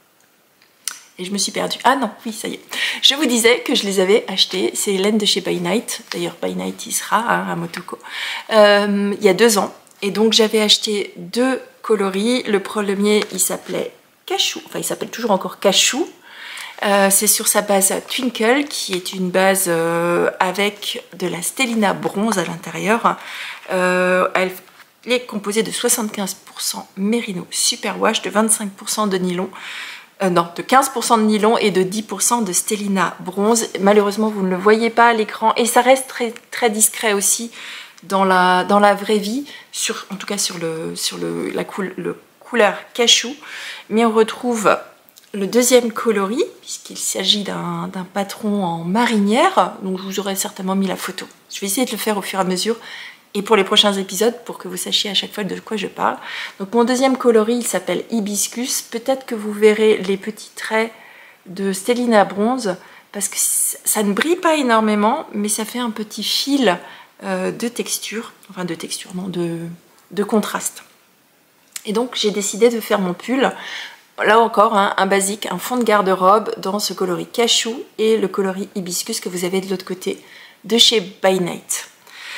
Speaker 2: Et je me suis perdue. Ah non, oui, ça y est. Je vous disais que je les avais achetés. C'est laine de chez By Night. D'ailleurs, By Night, il sera hein, à Motoko. Euh, il y a deux ans. Et donc, j'avais acheté deux coloris. Le premier, il s'appelait Cachou. Enfin, il s'appelle toujours encore Cachou. Euh, c'est sur sa base Twinkle, qui est une base euh, avec de la Stellina bronze à l'intérieur. Euh, elle est composée de soixante-quinze pour cent Merino Superwash, de vingt-cinq pour cent de nylon, euh, non, de quinze pour cent de nylon et de dix pour cent de Stellina bronze. Malheureusement, vous ne le voyez pas à l'écran et ça reste très, très discret aussi dans la, dans la vraie vie, sur, en tout cas sur, le, sur le, la coul, le couleur cachou. Mais on retrouve le deuxième coloris, puisqu'il s'agit d'un patron en marinière, donc je vous aurai certainement mis la photo. Je vais essayer de le faire au fur et à mesure, et pour les prochains épisodes, pour que vous sachiez à chaque fois de quoi je parle. Donc mon deuxième coloris, il s'appelle Hibiscus. Peut-être que vous verrez les petits traits de Stellina bronze, parce que ça ne brille pas énormément, mais ça fait un petit fil euh, de texture, enfin de texture, non, de, de contraste. Et donc j'ai décidé de faire mon pull, là encore hein, un basique, un fond de garde-robe dans ce coloris cachou et le coloris hibiscus que vous avez de l'autre côté de chez By Night.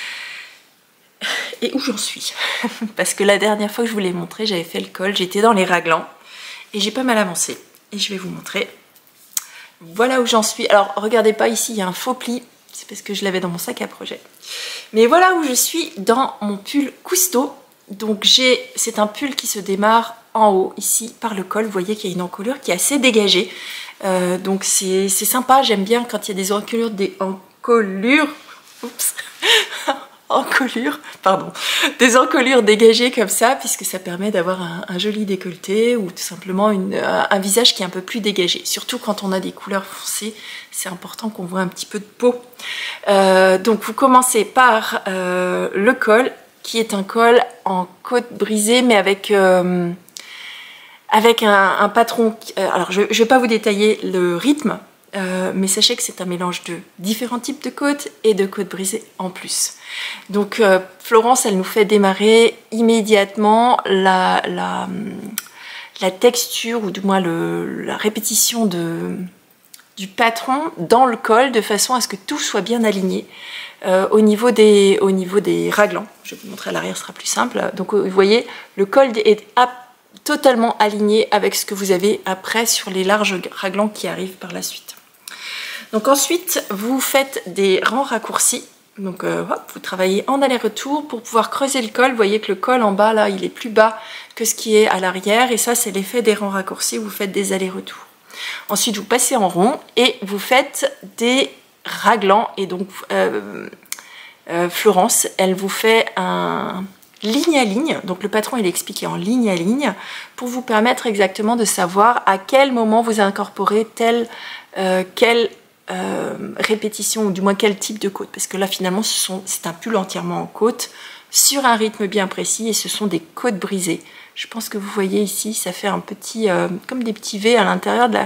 Speaker 2: Et où j'en suis? Parce que la dernière fois que je vous l'ai montré, j'avais fait le col, j'étais dans les raglans et j'ai pas mal avancé. Et je vais vous montrer. Voilà où j'en suis. Alors regardez pas ici, il y a un faux pli, c'est parce que je l'avais dans mon sac à projet. Mais voilà où je suis dans mon pull Cousteau. Donc c'est un pull qui se démarre en haut ici par le col. Vous voyez qu'il y a une encolure qui est assez dégagée. Euh, donc c'est sympa, j'aime bien quand il y a des encolures, des encolures, oups, encolures, pardon, des encolures dégagées comme ça, puisque ça permet d'avoir un, un joli décolleté ou tout simplement une, un visage qui est un peu plus dégagé. Surtout quand on a des couleurs foncées, c'est important qu'on voit un petit peu de peau. Euh, donc vous commencez par euh, le col, qui est un col en côte brisée, mais avec, euh, avec un, un patron. Euh, alors, je ne vais pas vous détailler le rythme, euh, mais sachez que c'est un mélange de différents types de côtes et de côtes brisées en plus. Donc, euh, Florence, elle nous fait démarrer immédiatement la, la, la texture, ou du moins le, la répétition de, du patron dans le col, de façon à ce que tout soit bien aligné. Euh, au, niveau des, au niveau des raglans, je vais vous montrer à l'arrière, ce sera plus simple. Donc vous voyez, le col est totalement aligné avec ce que vous avez après sur les larges raglans qui arrivent par la suite. Donc ensuite, vous faites des rangs raccourcis. Donc euh, hop, vous travaillez en aller-retour pour pouvoir creuser le col. Vous voyez que le col en bas, là, il est plus bas que ce qui est à l'arrière. Et ça, c'est l'effet des rangs raccourcis où vous faites des allers-retours. Ensuite, vous passez en rond et vous faites des raglan, et donc euh, euh, Florence, elle vous fait un ligne à ligne, donc le patron il est expliqué en ligne à ligne, pour vous permettre exactement de savoir à quel moment vous incorporez telle, euh, quelle euh, répétition, ou du moins quel type de côte, parce que là finalement c'est un pull entièrement en côte, sur un rythme bien précis, et ce sont des côtes brisées. Je pense que vous voyez ici, ça fait un petit, euh, comme des petits V à l'intérieur de la,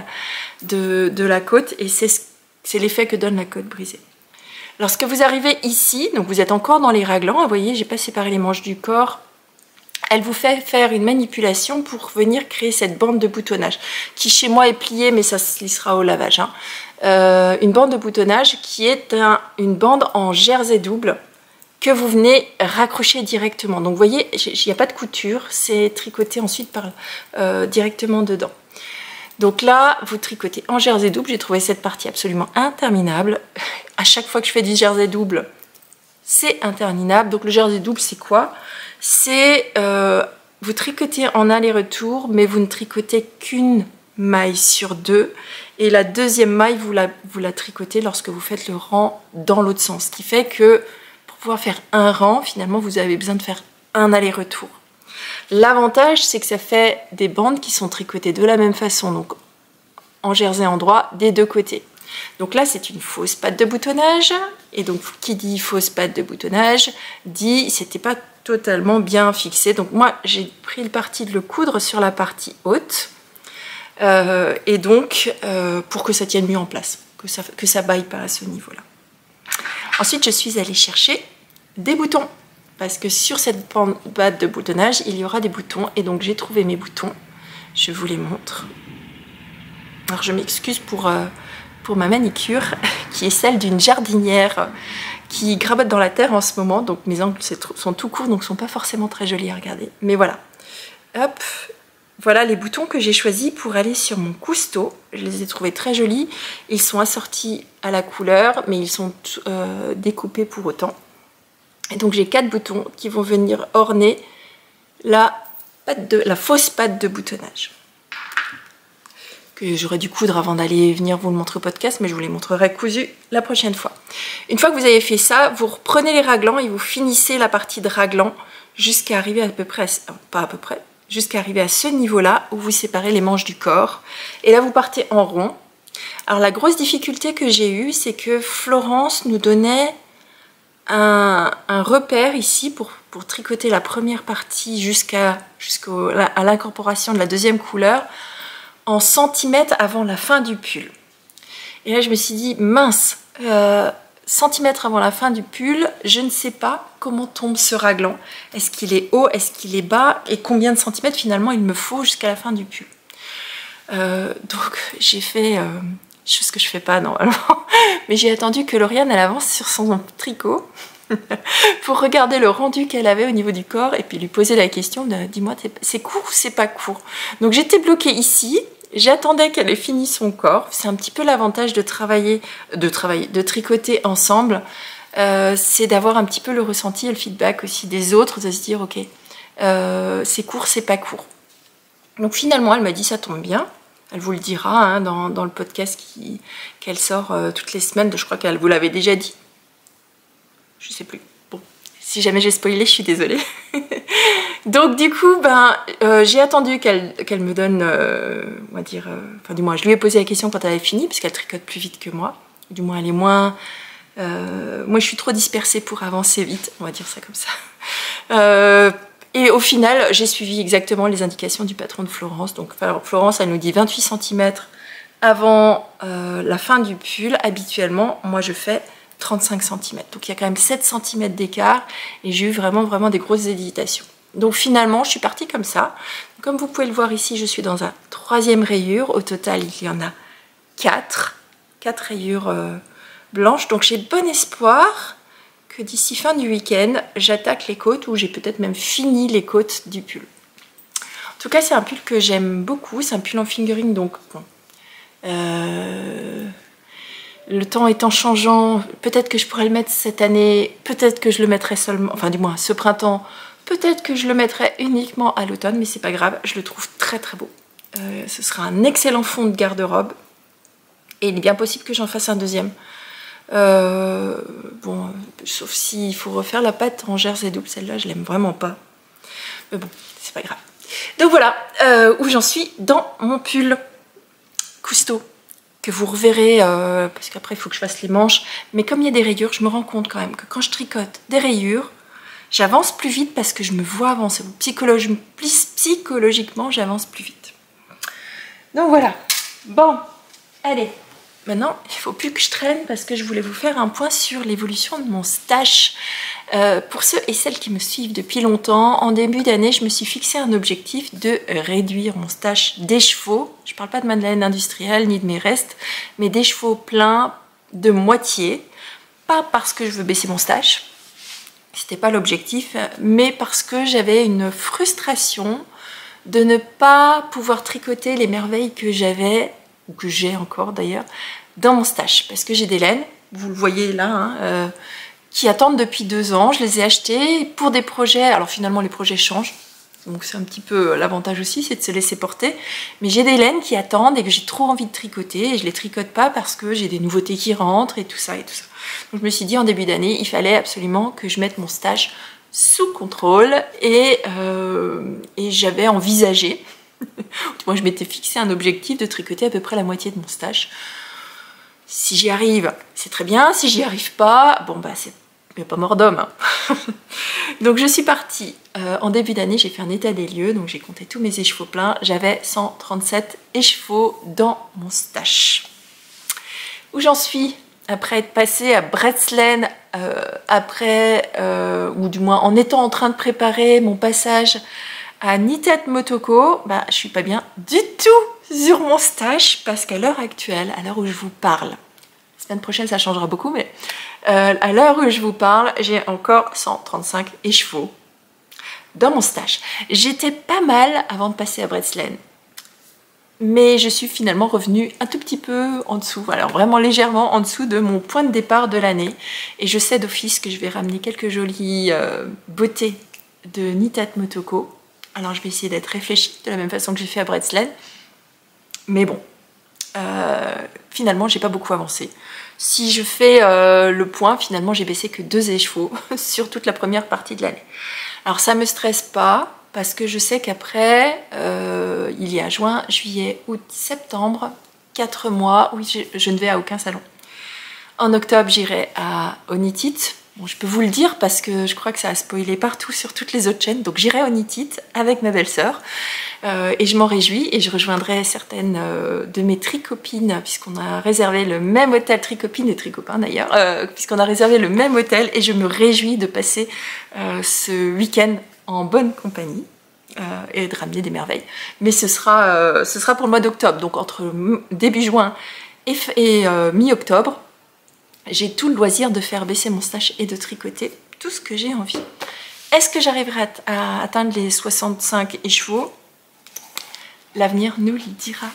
Speaker 2: de, de la côte, et c'est ce C'est l'effet que donne la côte brisée. Lorsque vous arrivez ici, donc vous êtes encore dans les raglans, vous voyez, j'ai pas séparé les manches du corps, elle vous fait faire une manipulation pour venir créer cette bande de boutonnage, qui chez moi est pliée, mais ça se lissera au lavage. Hein. Euh, une bande de boutonnage qui est un, une bande en jersey double, que vous venez raccrocher directement. Donc vous voyez, il n'y a pas de couture, c'est tricoté ensuite par, euh, directement dedans. Donc là, vous tricotez en jersey double. J'ai trouvé cette partie absolument interminable. À chaque fois que je fais du jersey double, c'est interminable. Donc le jersey double, c'est quoi? C'est euh, vous tricotez en aller-retour, mais vous ne tricotez qu'une maille sur deux. Et la deuxième maille, vous la, vous la tricotez lorsque vous faites le rang dans l'autre sens. Ce qui fait que pour pouvoir faire un rang, finalement, vous avez besoin de faire un aller-retour. L'avantage, c'est que ça fait des bandes qui sont tricotées de la même façon, donc en jersey endroit des deux côtés. Donc là, c'est une fausse patte de boutonnage, et donc qui dit fausse patte de boutonnage, dit c'était pas totalement bien fixé. Donc moi, j'ai pris le parti de le coudre sur la partie haute, euh, et donc euh, pour que ça tienne mieux en place, que ça, que ça baille pas à ce niveau-là. Ensuite, je suis allée chercher des boutons. Parce que sur cette patte de boutonnage, il y aura des boutons. Et donc j'ai trouvé mes boutons. Je vous les montre. Alors je m'excuse pour, euh, pour ma manicure, qui est celle d'une jardinière qui grabote dans la terre en ce moment. Donc mes angles sont tout courts, donc ne sont pas forcément très jolis à regarder. Mais voilà. Hop. voilà les boutons que j'ai choisis pour aller sur mon Cousteau. Je les ai trouvés très jolis. Ils sont assortis à la couleur, mais ils sont euh, découpés pour autant. Et donc j'ai quatre boutons qui vont venir orner la, patte de, la fausse patte de boutonnage. Que j'aurais dû coudre avant d'aller venir vous le montrer au podcast, mais je vous les montrerai cousus la prochaine fois. Une fois que vous avez fait ça, vous reprenez les raglans et vous finissez la partie de raglan jusqu'à arriver à peu près, à, pas à peu près, jusqu'à arriver à ce niveau-là où vous séparez les manches du corps. Et là, vous partez en rond. Alors, la grosse difficulté que j'ai eue, c'est que Florence nous donnait un, un repère ici pour, pour tricoter la première partie jusqu'à jusqu'au, à l'incorporation de la deuxième couleur en centimètres avant la fin du pull. Et là, je me suis dit, mince, euh, centimètres avant la fin du pull, je ne sais pas comment tombe ce raglan. Est-ce qu'il est haut, est-ce qu'il est bas, et combien de centimètres finalement il me faut jusqu'à la fin du pull. Euh, donc j'ai fait, euh, chose que je fais pas normalement, mais j'ai attendu que Lauriane elle avance sur son tricot pour regarder le rendu qu'elle avait au niveau du corps et puis lui poser la question de dis-moi, c'est court ou c'est pas court. Donc j'étais bloquée ici. J'attendais qu'elle ait fini son corps. C'est un petit peu l'avantage de travailler, de travailler, de tricoter ensemble. Euh, c'est d'avoir un petit peu le ressenti et le feedback aussi des autres, de se dire ok, euh, c'est court, c'est pas court. Donc finalement, elle m'a dit ça tombe bien. Elle vous le dira hein, dans, dans le podcast qui, qu'elle sort euh, toutes les semaines. Je crois qu'elle vous l'avait déjà dit. Je sais plus. Bon, si jamais j'ai spoilé, je suis désolée. Donc du coup, ben, euh, j'ai attendu qu'elle qu'elle me donne, euh, on va dire, euh, enfin du moins, je lui ai posé la question quand elle avait fini, puisqu'elle tricote plus vite que moi. Du moins, elle est moins... Euh, moi, je suis trop dispersée pour avancer vite, on va dire ça comme ça. Euh, et au final, j'ai suivi exactement les indications du patron de Florence. Donc alors, Florence, elle nous dit vingt-huit centimètres avant euh, la fin du pull. Habituellement, moi, je fais trente-cinq centimètres. Donc il y a quand même sept centimètres d'écart et j'ai eu vraiment, vraiment des grosses hésitations. Donc finalement, je suis partie comme ça. Comme vous pouvez le voir ici, je suis dans un troisième rayure. Au total, il y en a quatre. Quatre rayures euh, blanches. Donc j'ai bon espoir que d'ici fin du week-end, j'attaque les côtes ou j'ai peut-être même fini les côtes du pull. En tout cas, c'est un pull que j'aime beaucoup. C'est un pull en fingering, donc bon. Euh... Le temps étant changeant, peut-être que je pourrais le mettre cette année, peut-être que je le mettrai seulement, enfin du moins ce printemps, peut-être que je le mettrai uniquement à l'automne, mais c'est pas grave, je le trouve très très beau. Euh, ce sera un excellent fond de garde-robe et il est bien possible que j'en fasse un deuxième. Euh, bon, sauf s'il faut refaire la patte en jersey double, celle-là je l'aime vraiment pas. Mais bon, c'est pas grave. Donc voilà euh, où j'en suis dans mon pull Cousteau. Que vous reverrez, euh, parce qu'après il faut que je fasse les manches, mais comme il y a des rayures, je me rends compte quand même que quand je tricote des rayures, j'avance plus vite parce que je me vois avancer. Psychologi psychologiquement, j'avance plus vite. Donc voilà. Bon, allez. Maintenant, il ne faut plus que je traîne parce que je voulais vous faire un point sur l'évolution de mon stash. Euh, pour ceux et celles qui me suivent depuis longtemps, en début d'année, je me suis fixé un objectif de réduire mon stash d'écheveaux. Je ne parle pas de ma laine industrielle ni de mes restes, mais d'écheveaux pleins de moitié. Pas parce que je veux baisser mon stash, c'était pas l'objectif, mais parce que j'avais une frustration de ne pas pouvoir tricoter les merveilles que j'avais, ou que j'ai encore d'ailleurs, dans mon stash. Parce que j'ai des laines, vous le voyez là, hein, euh, qui attendent depuis deux ans. Je les ai achetées pour des projets. Alors finalement, les projets changent. Donc c'est un petit peu l'avantage aussi, c'est de se laisser porter. Mais j'ai des laines qui attendent et que j'ai trop envie de tricoter. Et je les tricote pas parce que j'ai des nouveautés qui rentrent et tout ça et tout ça. Donc je me suis dit en début d'année, il fallait absolument que je mette mon stash sous contrôle. Et, euh, et j'avais envisagé, moi je m'étais fixé un objectif de tricoter à peu près la moitié de mon stash. Si j'y arrive, c'est très bien. Si j'y arrive pas, bon bah c'est... il n'y a pas mort d'homme. Hein. Donc je suis partie. Euh, en début d'année, j'ai fait un état des lieux. Donc j'ai compté tous mes écheveaux pleins. J'avais cent trente-sept écheveaux dans mon stash. Où j'en suis? Après être passée à Bretzeln, euh, après, euh, ou du moins en étant en train de préparer mon passage à Knitted Motoko, bah, je suis pas bien du tout sur mon stash parce qu'à l'heure actuelle, à l'heure où je vous parle, la semaine prochaine ça changera beaucoup, mais euh, à l'heure où je vous parle, j'ai encore cent trente-cinq écheveaux dans mon stage. J'étais pas mal avant de passer à Breslen. Mais je suis finalement revenue un tout petit peu en dessous, alors vraiment légèrement en dessous de mon point de départ de l'année. Et je sais d'office que je vais ramener quelques jolies euh, beautés de Nitat Motoko. Alors je vais essayer d'être réfléchie de la même façon que j'ai fait à Breslen. Mais bon, euh, finalement j'ai pas beaucoup avancé. Si je fais euh, le point, finalement j'ai baissé que deux échevaux sur toute la première partie de l'année. Alors ça me stresse pas. Parce que je sais qu'après, euh, il y a juin, juillet, août, septembre, quatre mois où je, je ne vais à aucun salon. En octobre, j'irai à Onitit. Bon, je peux vous le dire parce que je crois que ça a spoilé partout sur toutes les autres chaînes. Donc j'irai à Onitit avec ma belle-sœur euh, et je m'en réjouis. Et je rejoindrai certaines euh, de mes tricopines puisqu'on a réservé le même hôtel, tricopines et tricopains d'ailleurs, euh, puisqu'on a réservé le même hôtel et je me réjouis de passer euh, ce week-end en bonne compagnie euh, et de ramener des merveilles. Mais ce sera, euh, ce sera pour le mois d'octobre, donc entre début juin et, et euh, mi-octobre, j'ai tout le loisir de faire baisser mon stage et de tricoter tout ce que j'ai envie. Est-ce que j'arriverai à, à atteindre les soixante-cinq échevaux? L'avenir nous le dira.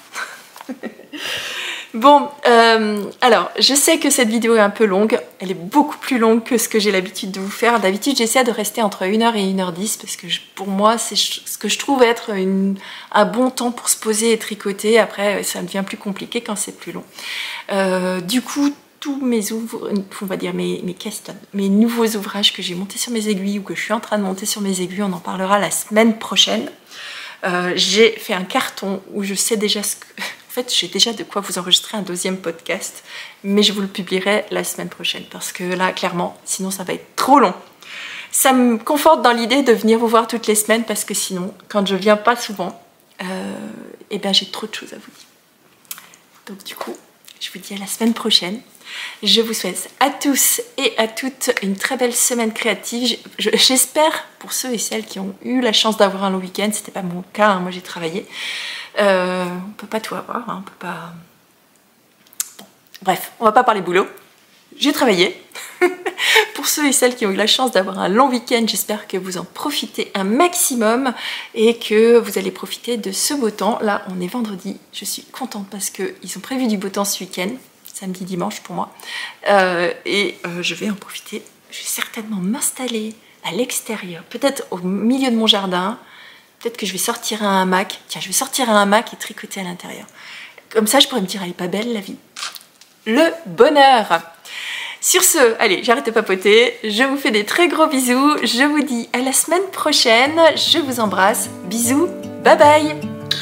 Speaker 2: Bon, euh, alors, je sais que cette vidéo est un peu longue. Elle est beaucoup plus longue que ce que j'ai l'habitude de vous faire. D'habitude, j'essaie de rester entre une heure et une heure dix parce que je, pour moi, c'est ce que je trouve être une, un bon temps pour se poser et tricoter. Après, ça devient plus compliqué quand c'est plus long. Euh, du coup, tous mes ouvrages, on va dire mes, mes questions, mes nouveaux ouvrages que j'ai montés sur mes aiguilles ou que je suis en train de monter sur mes aiguilles, on en parlera la semaine prochaine. Euh, j'ai fait un carton où je sais déjà ce que... En fait, j'ai déjà de quoi vous enregistrer un deuxième podcast, mais je vous le publierai la semaine prochaine parce que là, clairement, sinon ça va être trop long. Ça me conforte dans l'idée de venir vous voir toutes les semaines parce que sinon, quand je viens pas souvent, euh, eh bien j'ai trop de choses à vous dire. Donc du coup, je vous dis à la semaine prochaine. Je vous souhaite à tous et à toutes une très belle semaine créative. J'espère pour ceux et celles qui ont eu la chance d'avoir un long week-end, c'était pas mon cas, hein, moi j'ai travaillé. Euh, on peut pas tout avoir, hein, on peut pas... Bon, bref, on va pas parler boulot. J'ai travaillé. Pour ceux et celles qui ont eu la chance d'avoir un long week-end, j'espère que vous en profitez un maximum et que vous allez profiter de ce beau temps. Là, on est vendredi, je suis contente parce qu'ils ont prévu du beau temps ce week-end, samedi, dimanche pour moi. Euh, et euh, je vais en profiter. Je vais certainement m'installer à l'extérieur, peut-être au milieu de mon jardin. Peut-être que je vais sortir un hamac. Tiens, je vais sortir un hamac et tricoter à l'intérieur. Comme ça, je pourrais me dire, elle est pas belle la vie. Le bonheur. Sur ce, allez, j'arrête de papoter. Je vous fais des très gros bisous. Je vous dis à la semaine prochaine. Je vous embrasse. Bisous. Bye bye.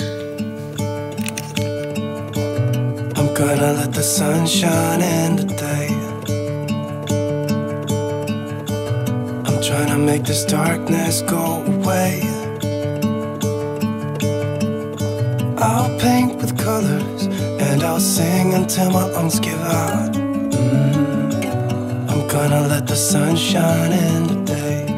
Speaker 1: I'm gonna let the sun shine in today. I'm trying to make this darkness go away. I'll paint with colors and I'll sing until my lungs give out. Mm-hmm. I'm gonna let the sun shine in today.